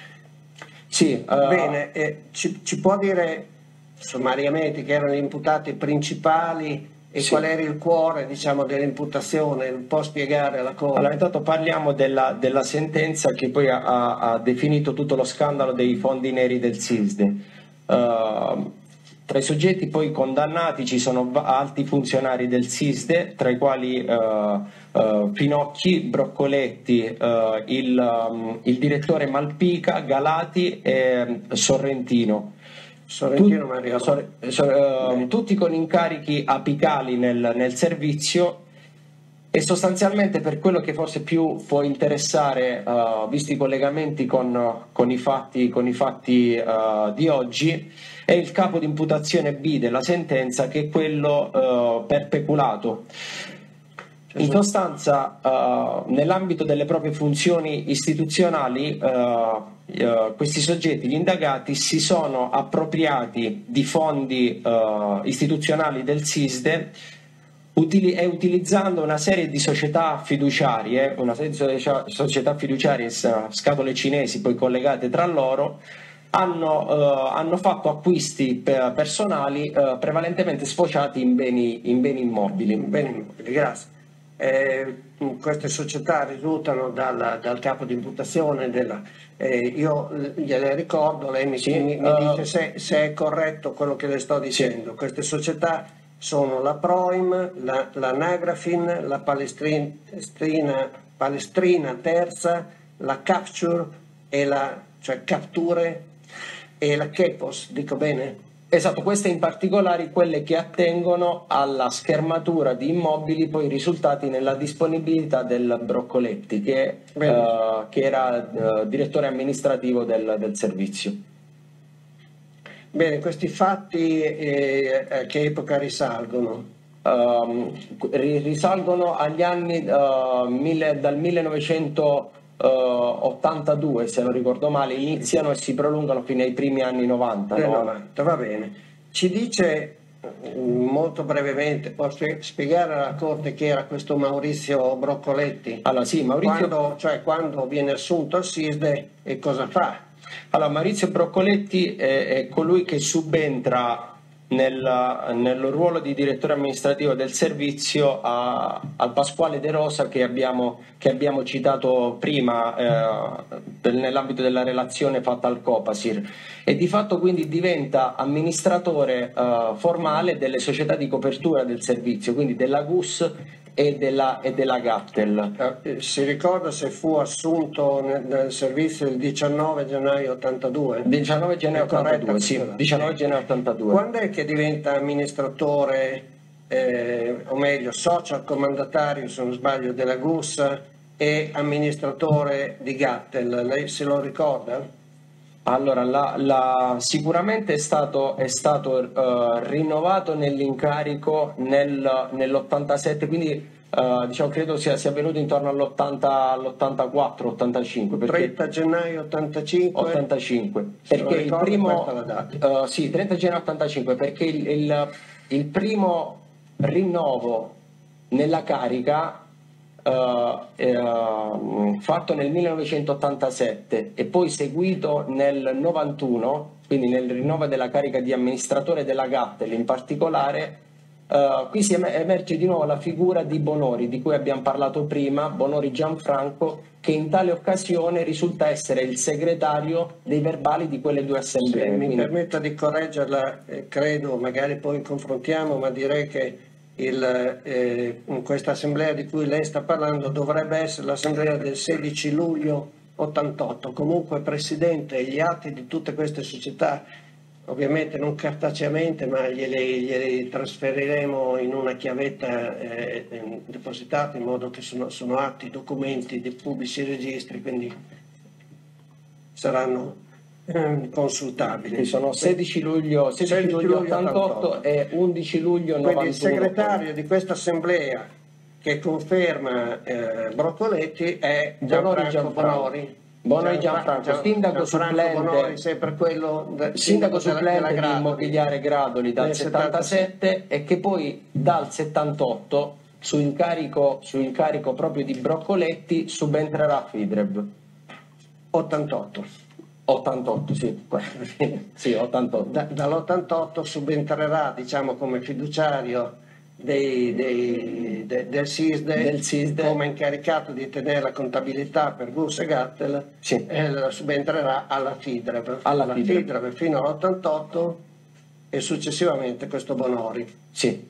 Sì, uh... Bene, eh, ci, ci può dire sommariamente chi erano gli imputati principali e sì. qual era il cuore, diciamo, dell'imputazione? Può spiegare la cosa? Allora, intanto parliamo della, della sentenza che poi ha, ha definito tutto lo scandalo dei fondi neri del SISDE. Uh, tra i soggetti poi condannati ci sono alti funzionari del SISDE, tra i quali uh, uh, Finocchi, Broccoletti, uh, il, um, il direttore Malpica, Galati e Sorrentino. Sorrentino Maria. Sor, sor, uh, tutti con incarichi apicali nel, nel servizio, e sostanzialmente, per quello che forse più può interessare, uh, visti i collegamenti con, con i fatti, con i fatti uh, di oggi, è il capo di imputazione B della sentenza, che è quello uh, per peculato. In sostanza, uh, nell'ambito delle proprie funzioni istituzionali, uh, uh, questi soggetti, gli indagati, si sono appropriati di fondi uh, istituzionali del SISDE utili- e utilizzando una serie di società fiduciarie, una serie di società fiduciarie, scatole cinesi poi collegate tra loro, hanno, uh, hanno fatto acquisti per personali uh, prevalentemente sfociati in beni, in beni immobili. Beni immobili, grazie. Eh, queste società risultano dal, dal capo di imputazione della, eh, io gliele ricordo, lei mi, sì, mi, mi uh, dice se, se è corretto quello che le sto dicendo. Sì. Queste società sono la Proim, la, la Nagrafin, la Palestrina, Palestrina Terza, la Capture e la, cioè Capture e la Kepos, dico bene? Esatto, queste in particolare quelle che attengono alla schermatura di immobili poi risultati nella disponibilità del Broccoletti, che, uh, che era uh, direttore amministrativo del, del servizio. Bene, questi fatti eh, a che epoca risalgono? Uh, risalgono agli anni uh, mille, dal millenovecentottantadue, se non ricordo male, iniziano e si prolungano fino ai primi anni novanta. No? novanta, va bene. Ci dice molto brevemente, può spiegare alla Corte chi era questo Maurizio Broccoletti? Allora, sì, Maurizio... quando, cioè, quando viene assunto al SISDE e cosa fa? Allora, Maurizio Broccoletti è, è colui che subentra nel, nel ruolo di direttore amministrativo del servizio a, al Pasquale De Rosa che abbiamo, che abbiamo citato prima eh, nell'ambito della relazione fatta al Copasir, e di fatto quindi diventa amministratore eh, formale delle società di copertura del servizio, quindi della G U S e della, e della Gattel. Eh, si ricorda se fu assunto nel, nel servizio il diciannove gennaio ottantadue? diciannove gennaio ottantadue, sì, diciannove gennaio ottantadue. Quando è che diventa amministratore, eh, o meglio, social comandatario, se non sbaglio, della G U S e amministratore di Gattel? Lei se lo ricorda? Allora, la, la, sicuramente è stato, è stato uh, rinnovato nell'incarico nel, nell'ottantasette, quindi uh, diciamo, credo sia, sia avvenuto intorno all'ottantaquattro ottantacinque. trenta gennaio ottantacinque. ottantacinque, perché il primo, la data. Uh, sì, trenta gennaio ottantacinque, perché il, il, il primo rinnovo nella carica Uh, uh, fatto nel millenovecentottantasette e poi seguito nel novantuno, quindi nel rinnovo della carica di amministratore della Gattel in particolare, uh, qui si emerge di nuovo la figura di Bonori, di cui abbiamo parlato prima, Bonori Gianfranco, che in tale occasione risulta essere il segretario dei verbali di quelle due assemblee. Sì, quindi... mi permetta di correggerla, eh, credo, magari poi confrontiamo, ma direi che Il, eh, in questa assemblea di cui lei sta parlando dovrebbe essere l'assemblea del sedici luglio ottantotto. Comunque, Presidente, gli atti di tutte queste società, ovviamente non cartaceamente, ma glieli, glieli trasferiremo in una chiavetta eh, depositata, in modo che sono, sono atti, documenti di pubblici registri, quindi saranno consultabili. Sono sedici luglio, sedici luglio ottantotto e undici luglio novantuno. Quindi il segretario di questa assemblea che conferma eh, Broccoletti è Gianfranco Bonori. Bonori Gianfranco, Gian, sindaco supplente, Bonori, sempre quello de, sindaco supplente della, di Immobiliare Gradoli dal settantasette e che poi dal settantotto su incarico, su incarico proprio di Broccoletti subentrerà a Fidreb. ottantotto. ottantotto, sì, sì ottantotto. Da, dall'ottantotto subentrerà, diciamo, come fiduciario dei, dei, de, del, SISDE, del SISDE come incaricato di tenere la contabilità per Wurz e Gattel, sì. E subentrerà alla Fidreb, alla alla Fidreb. Fidreb fino all'ottantotto e successivamente questo Bonori. Sì.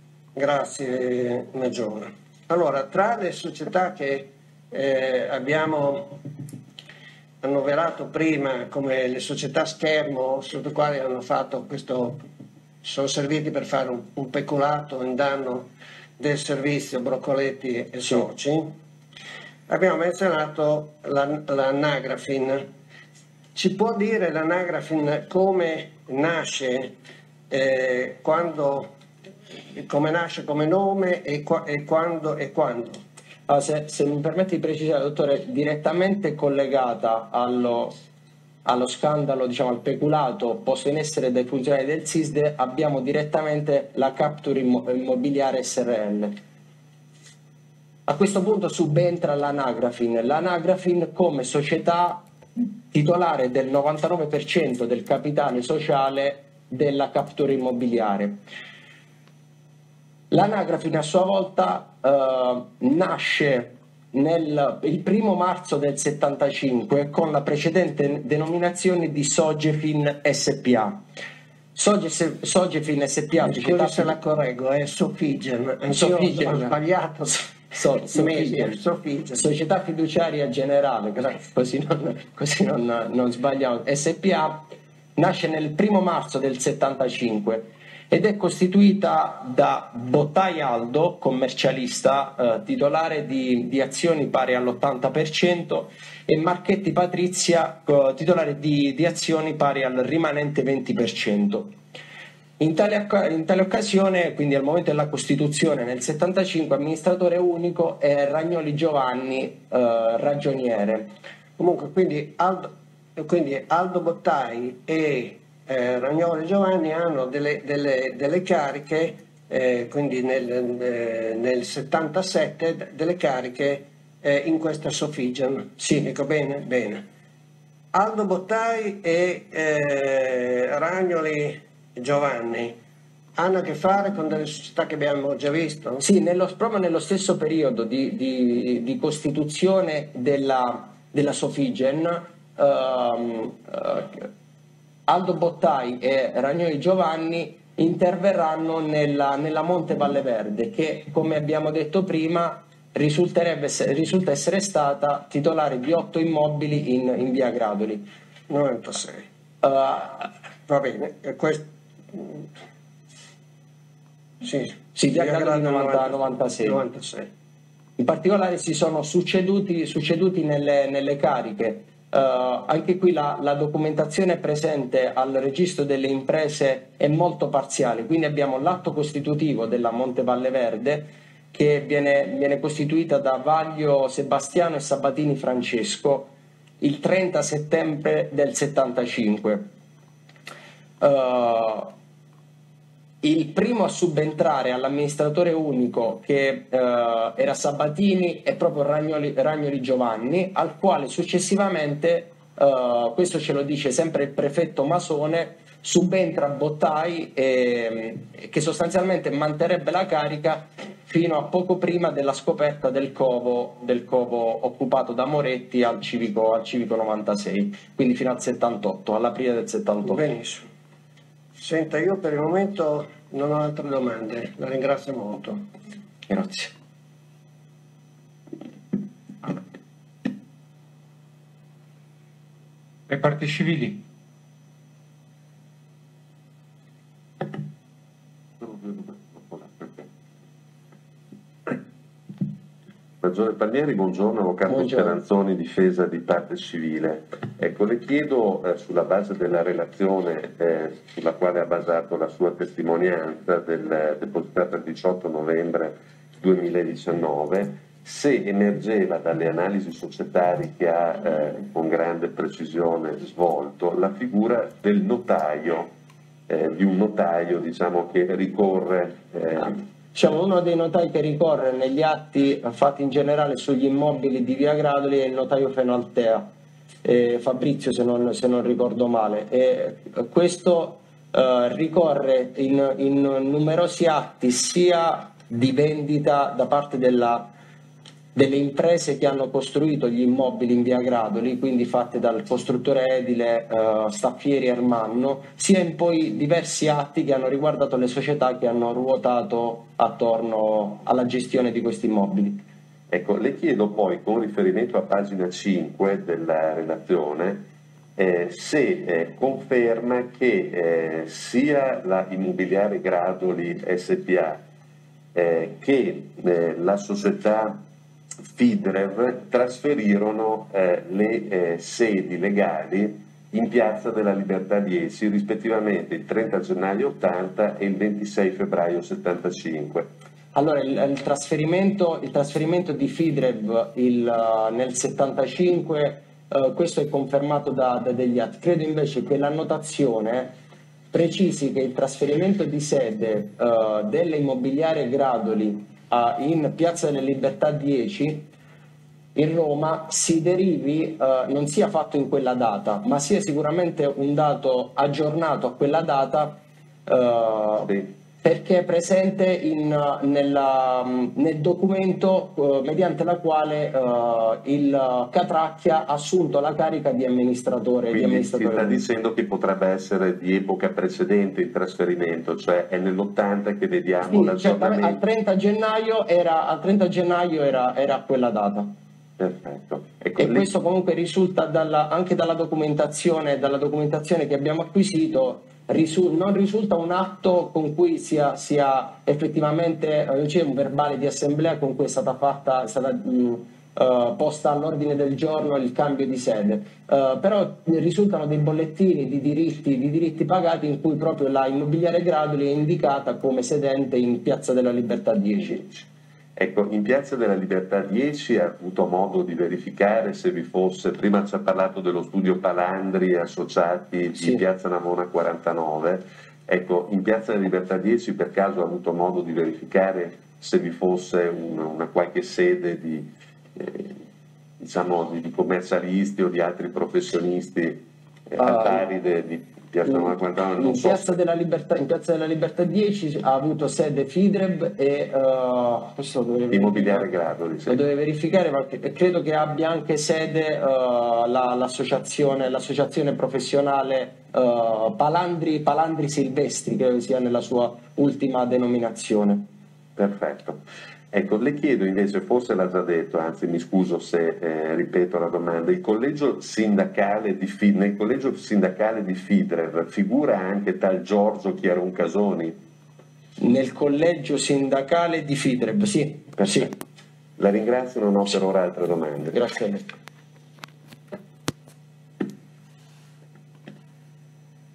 Grazie Maggiore. Allora, tra le società che eh, abbiamo annoverato prima come le società schermo, sotto le quali hanno fatto questo, sono serviti per fare un, un peculato in danno del servizio Broccoletti e soci, sì. Abbiamo menzionato l'Anagrafin. La, Ci può dire l'Anagrafin come nasce, eh, quando, come nasce come nome e, qua, e quando e quando? Ah, se, se mi permette di precisare, dottore, direttamente collegata allo, allo scandalo, diciamo al peculato posto in essere dai funzionari del SISDE, abbiamo direttamente la Capture Immobiliare S R L. A questo punto subentra l'Anagrafin, l'Anagrafin come società titolare del novantanove per cento del capitale sociale della Capture Immobiliare. L'Anagrafin a sua volta eh, nasce nel, il primo marzo del settantacinque con la precedente denominazione di Sogefin S P A. Soge, Sogefin S P A, mi scusi se la correggo, è Sofigen, Sofigen. Ho sbagliato. So, Sofigen. Sofigen. Società fiduciaria generale, così non, così non, non sbagliamo. S P A nasce nel primo marzo del settantacinque ed è costituita da Bottai Aldo, commercialista, eh, titolare di, di azioni pari all'ottanta per cento, e Marchetti Patrizia, eh, titolare di, di azioni pari al rimanente venti per cento. In tale, in tale occasione, quindi al momento della Costituzione nel settantacinque, amministratore unico è Ragnoli Giovanni, eh, ragioniere. Comunque, quindi Aldo, quindi Aldo Bottai e Eh, Ragnoli Giovanni hanno delle, delle, delle cariche, eh, quindi nel, eh, nel settantasette delle cariche eh, in questa Sofigen. Sì, dico bene? Bene. Aldo Bottai e eh, Ragnoli Giovanni hanno a che fare con delle società che abbiamo già visto? Sì, nello, proprio nello stesso periodo di, di, di costituzione della, della Sofigen, um, uh, Aldo Bottai e Ragnoli Giovanni interverranno nella, nella Monte Valle Verde, che, come abbiamo detto prima, risulterebbe, risulta essere stata titolare di otto immobili in, in via Gradoli. novantasei. Uh, Va bene. Quest... Sì, sì, via Gradoli novantasei. novantasei. In particolare si sono succeduti, succeduti nelle, nelle cariche Uh, anche qui la, la documentazione presente al registro delle imprese è molto parziale, quindi abbiamo l'atto costitutivo della Montevalle Verde che viene, viene costituita da Vaglio Sebastiano e Sabatini Francesco il trenta settembre del settantacinque. Uh, il primo a subentrare all'amministratore unico, che uh, era Sabatini, è proprio Ragnoli, Ragnoli Giovanni, al quale successivamente, uh, questo ce lo dice sempre il prefetto Masone, subentra Bottai, e, che sostanzialmente manterrebbe la carica fino a poco prima della scoperta del covo, del covo occupato da Moretti al civico, al civico novantasei, quindi fino al settantotto, all'aprile del settantotto. Benissimo. Senta, io per il momento non ho altre domande, la ringrazio molto. Grazie. Le parti civili? Maggiore Palmieri, buongiorno, avvocato Buongiorno. Speranzoni, difesa di parte civile. Ecco, le chiedo, eh, sulla base della relazione eh, sulla quale ha basato la sua testimonianza, del, depositata il diciotto novembre duemiladiciannove, se emergeva dalle analisi societarie che ha eh, con grande precisione svolto la figura del notaio, eh, di un notaio, diciamo, che ricorre... Eh, Diciamo, uno dei notai che ricorre negli atti fatti in generale sugli immobili di Via Gradoli è il notaio Fenaltea, eh, Fabrizio se non, se non ricordo male. E questo eh, ricorre in, in numerosi atti sia di vendita da parte della, delle imprese che hanno costruito gli immobili in Via Gradoli, quindi fatte dal costruttore edile eh, Staffieri Ermanno, sia in poi diversi atti che hanno riguardato le società che hanno ruotato attorno alla gestione di questi immobili. Ecco, le chiedo poi, con riferimento a pagina cinque della relazione, eh, se eh, conferma che eh, sia la Immobiliare Gradoli S P A eh, che eh, la società Fidrev trasferirono eh, le eh, sedi legali in Piazza della Libertà dieci, rispettivamente il trenta gennaio ottanta e il ventisei febbraio settantacinque. Allora, il, il, trasferimento, il trasferimento di Fidrev il, uh, nel settantacinque, uh, questo è confermato da, da degli atti. Credo invece che l'annotazione precisi che il trasferimento di sede uh, delle Immobiliare Gradoli uh, in Piazza della Libertà dieci in Roma si derivi, uh, non sia fatto in quella data, ma sia sicuramente un dato aggiornato a quella data, uh, sì. Perché è presente in, nella, nel documento uh, mediante la quale uh, il Catracchia ha assunto la carica di amministratore. Quindi di amministratore si sta dicendo che potrebbe essere di epoca precedente il trasferimento, cioè è nell'ottanta che vediamo sì, l'aggiornamento. Cioè, al trenta gennaio era, al trenta gennaio era, era quella data. Perfetto. Ecco, E le... questo comunque risulta dalla, anche dalla documentazione, dalla documentazione che abbiamo acquisito. Risul- non risulta un atto con cui sia, sia effettivamente eh, c'è un verbale di assemblea con cui è stata fatta, è stata mh, uh, posta all'ordine del giorno il cambio di sede, uh, però risultano dei bollettini di diritti, di diritti pagati in cui proprio la Immobiliare Gradoli è indicata come sedente in Piazza della Libertà dieci. Ecco, in Piazza della Libertà dieci ha avuto modo di verificare se vi fosse, prima ci ha parlato dello studio Palandri e associati di sì. Piazza Navona quarantanove, ecco, in Piazza della Libertà dieci per caso ha avuto modo di verificare se vi fosse una, una qualche sede di, eh, diciamo, di, di commercialisti o di altri professionisti eh, al pari uh, di Piazza Navona quarantanove? Non in, so Piazza se... della Libertà, in Piazza della Libertà dieci ha avuto sede Fidrev e uh, questo lo deve Immobiliare Gradoli, sì. Lo deve verificare, ma credo che abbia anche sede uh, la, l'associazione, l'associazione professionale uh, Palandri, Palandri Silvestri, credo che sia nella sua ultima denominazione. Perfetto. Ecco, le chiedo invece, forse l'ha già detto, anzi mi scuso se eh, ripeto la domanda, il collegio sindacale di Fid- nel collegio sindacale di Fidrev figura anche tal Giorgio Chiaroncasoni? Nel collegio sindacale di Fidrev, sì. sì. La ringrazio, non ho per ora altre domande. Grazie a lei.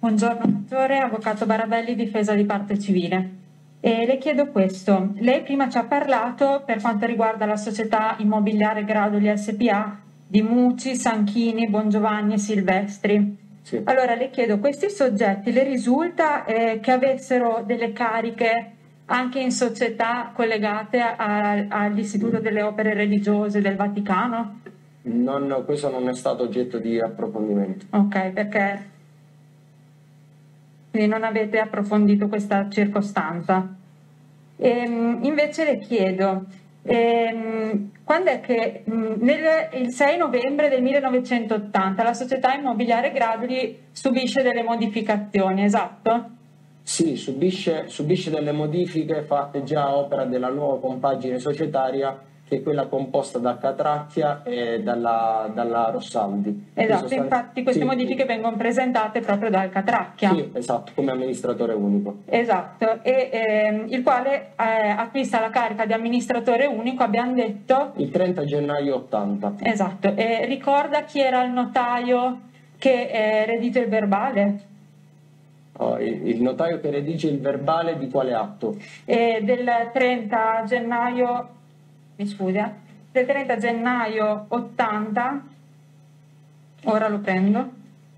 Buongiorno Maggiore, Avvocato Barabelli, difesa di parte civile. E le chiedo questo, lei prima ci ha parlato per quanto riguarda la società immobiliare Gradoli S P A di Muci, Sanchini, Bongiovanni e Silvestri. Sì. Allora le chiedo, questi soggetti le risulta eh, che avessero delle cariche anche in società collegate a- all'Istituto delle Opere Religiose del Vaticano? Non, questo non è stato oggetto di approfondimento. Ok, perché quindi non avete approfondito questa circostanza. Ehm, invece le chiedo, ehm, quando è che mh, nel, il sei novembre del millenovecentottanta la società immobiliare Gradoli subisce delle modificazioni, esatto? Sì, subisce, subisce delle modifiche fatte già a opera della nuova compagine societaria, che è quella composta da Catracchia e dalla, dalla Rossaldi. Esatto, Sostanzi- infatti queste sì, modifiche vengono presentate proprio dal Catracchia. Sì, esatto, come amministratore unico. Esatto, e ehm, il quale eh, acquista la carica di amministratore unico, abbiamo detto. Il trenta gennaio ottanta. Esatto, e ricorda chi era il notaio che eh, redige il verbale? Oh, il, il notaio che redige il verbale di quale atto? E del trenta gennaio, mi scusa, del trenta gennaio ottanta, ora lo prendo.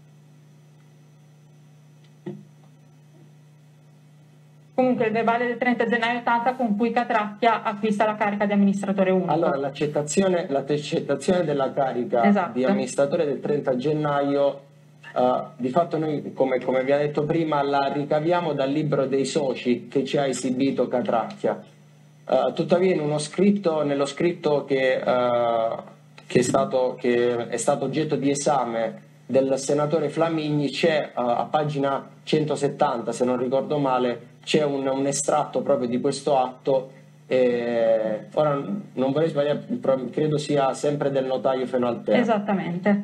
Comunque il verbale del trenta gennaio ottanta con cui Catracchia acquista la carica di amministratore unico. Allora, l'accettazione, l'accettazione della carica Esatto. di amministratore del trenta gennaio, eh, di fatto noi, come, come vi ho detto prima, la ricaviamo dal libro dei soci che ci ha esibito Catracchia. Eh, tuttavia in uno scritto, nello scritto che, eh, che, è stato, che è stato oggetto di esame del senatore Flamigni, c'è eh, a pagina centosettanta, se non ricordo male, c'è un, un estratto proprio di questo atto. Eh, ora non vorrei sbagliare, però credo sia sempre del notaio Fenaltea. Esattamente.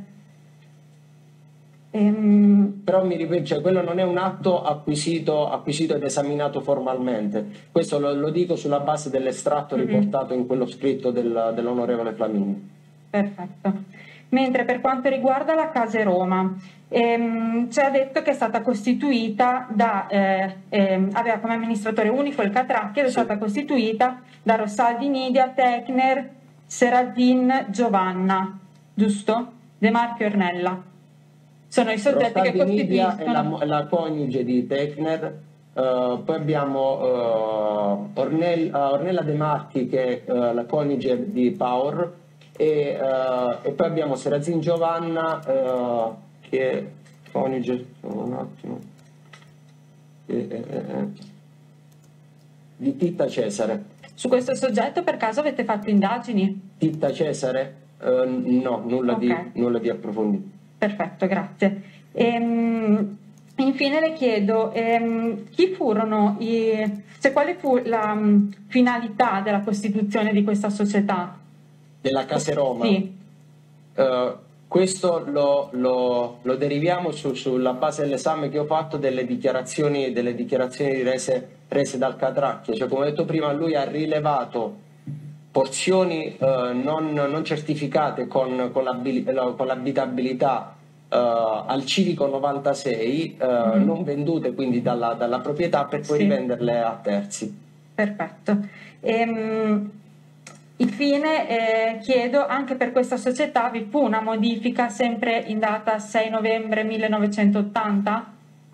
Ehm, Però mi ripeto, cioè, quello non è un atto acquisito, acquisito ed esaminato formalmente. Questo lo, lo dico sulla base dell'estratto Mhm. riportato in quello scritto del, dell'onorevole Flamini. Perfetto. Mentre per quanto riguarda la Case Roma, ehm, ci ha detto che è stata costituita da, eh, ehm, aveva come amministratore unico il Catracchia ed è Sì. stata costituita da Rossaldi Nidia, Tecner, Seraldin, Giovanna, giusto? De Marchio e Ornella. Sono i soggetti che Rostaldi Nidia è la, costituiscono. la coniuge di Tecner, eh, poi abbiamo eh, Ornel- eh, Ornella De Marchi che è eh, la coniuge di Paur, e, eh, e poi abbiamo Serafin Giovanna eh, che è coniuge, un attimo, eh, eh, eh, di Titta Cesare. Su questo soggetto per caso avete fatto indagini? Titta Cesare? Eh, no, nulla, Ok. di, nulla di approfondito. Perfetto, grazie. Ehm, infine le chiedo ehm, chi furono i, cioè quale fu la mh, finalità della costituzione di questa società? Della Case Roma? Sì, Eh, questo lo, lo- lo deriviamo su- sulla base dell'esame che ho fatto delle dichiarazioni, delle dichiarazioni rese, rese dal Catracchia. Cioè, come ho detto prima, lui ha rilevato porzioni eh, non, non certificate con, con l'abili- eh, con l'abitabilità eh, al civico novantasei, eh, Mhm. non vendute quindi dalla, dalla proprietà, per poi Sì. rivenderle a terzi. perfetto. Ehm, infine eh, chiedo anche per questa società vi fu una modifica sempre in data sei novembre millenovecentottanta?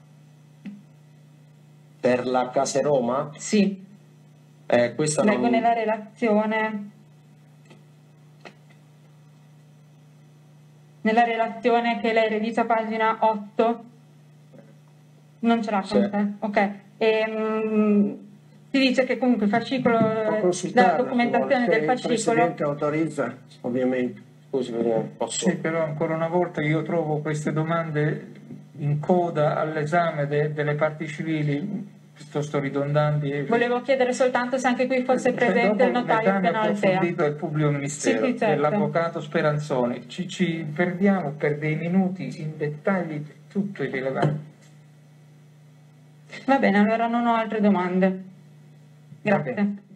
Per la Case Roma, Sì, eh, questa leggo non... nella relazione. Nella relazione che lei redige a pagina otto, non ce l'ha con Sì. te? Ok. Ehm, si dice che comunque il fascicolo, Può dalla consultare documentazione del se il fascicolo, Presidente autorizza, ovviamente. Scusi, eh, posso... Sì, però ancora una volta io trovo queste domande in coda all'esame de- delle parti civili piuttosto ridondanti. e- volevo chiedere soltanto se anche qui fosse Cioè, presente il dopo notaio l'esame Fenaltea. approfondito del pubblico ministero, Sì, sì, certo. dell'avvocato Speranzoni, ci, ci perdiamo per dei minuti in dettagli tutto irrilevanti. Va bene, allora non ho altre domande. Va bene. Grazie.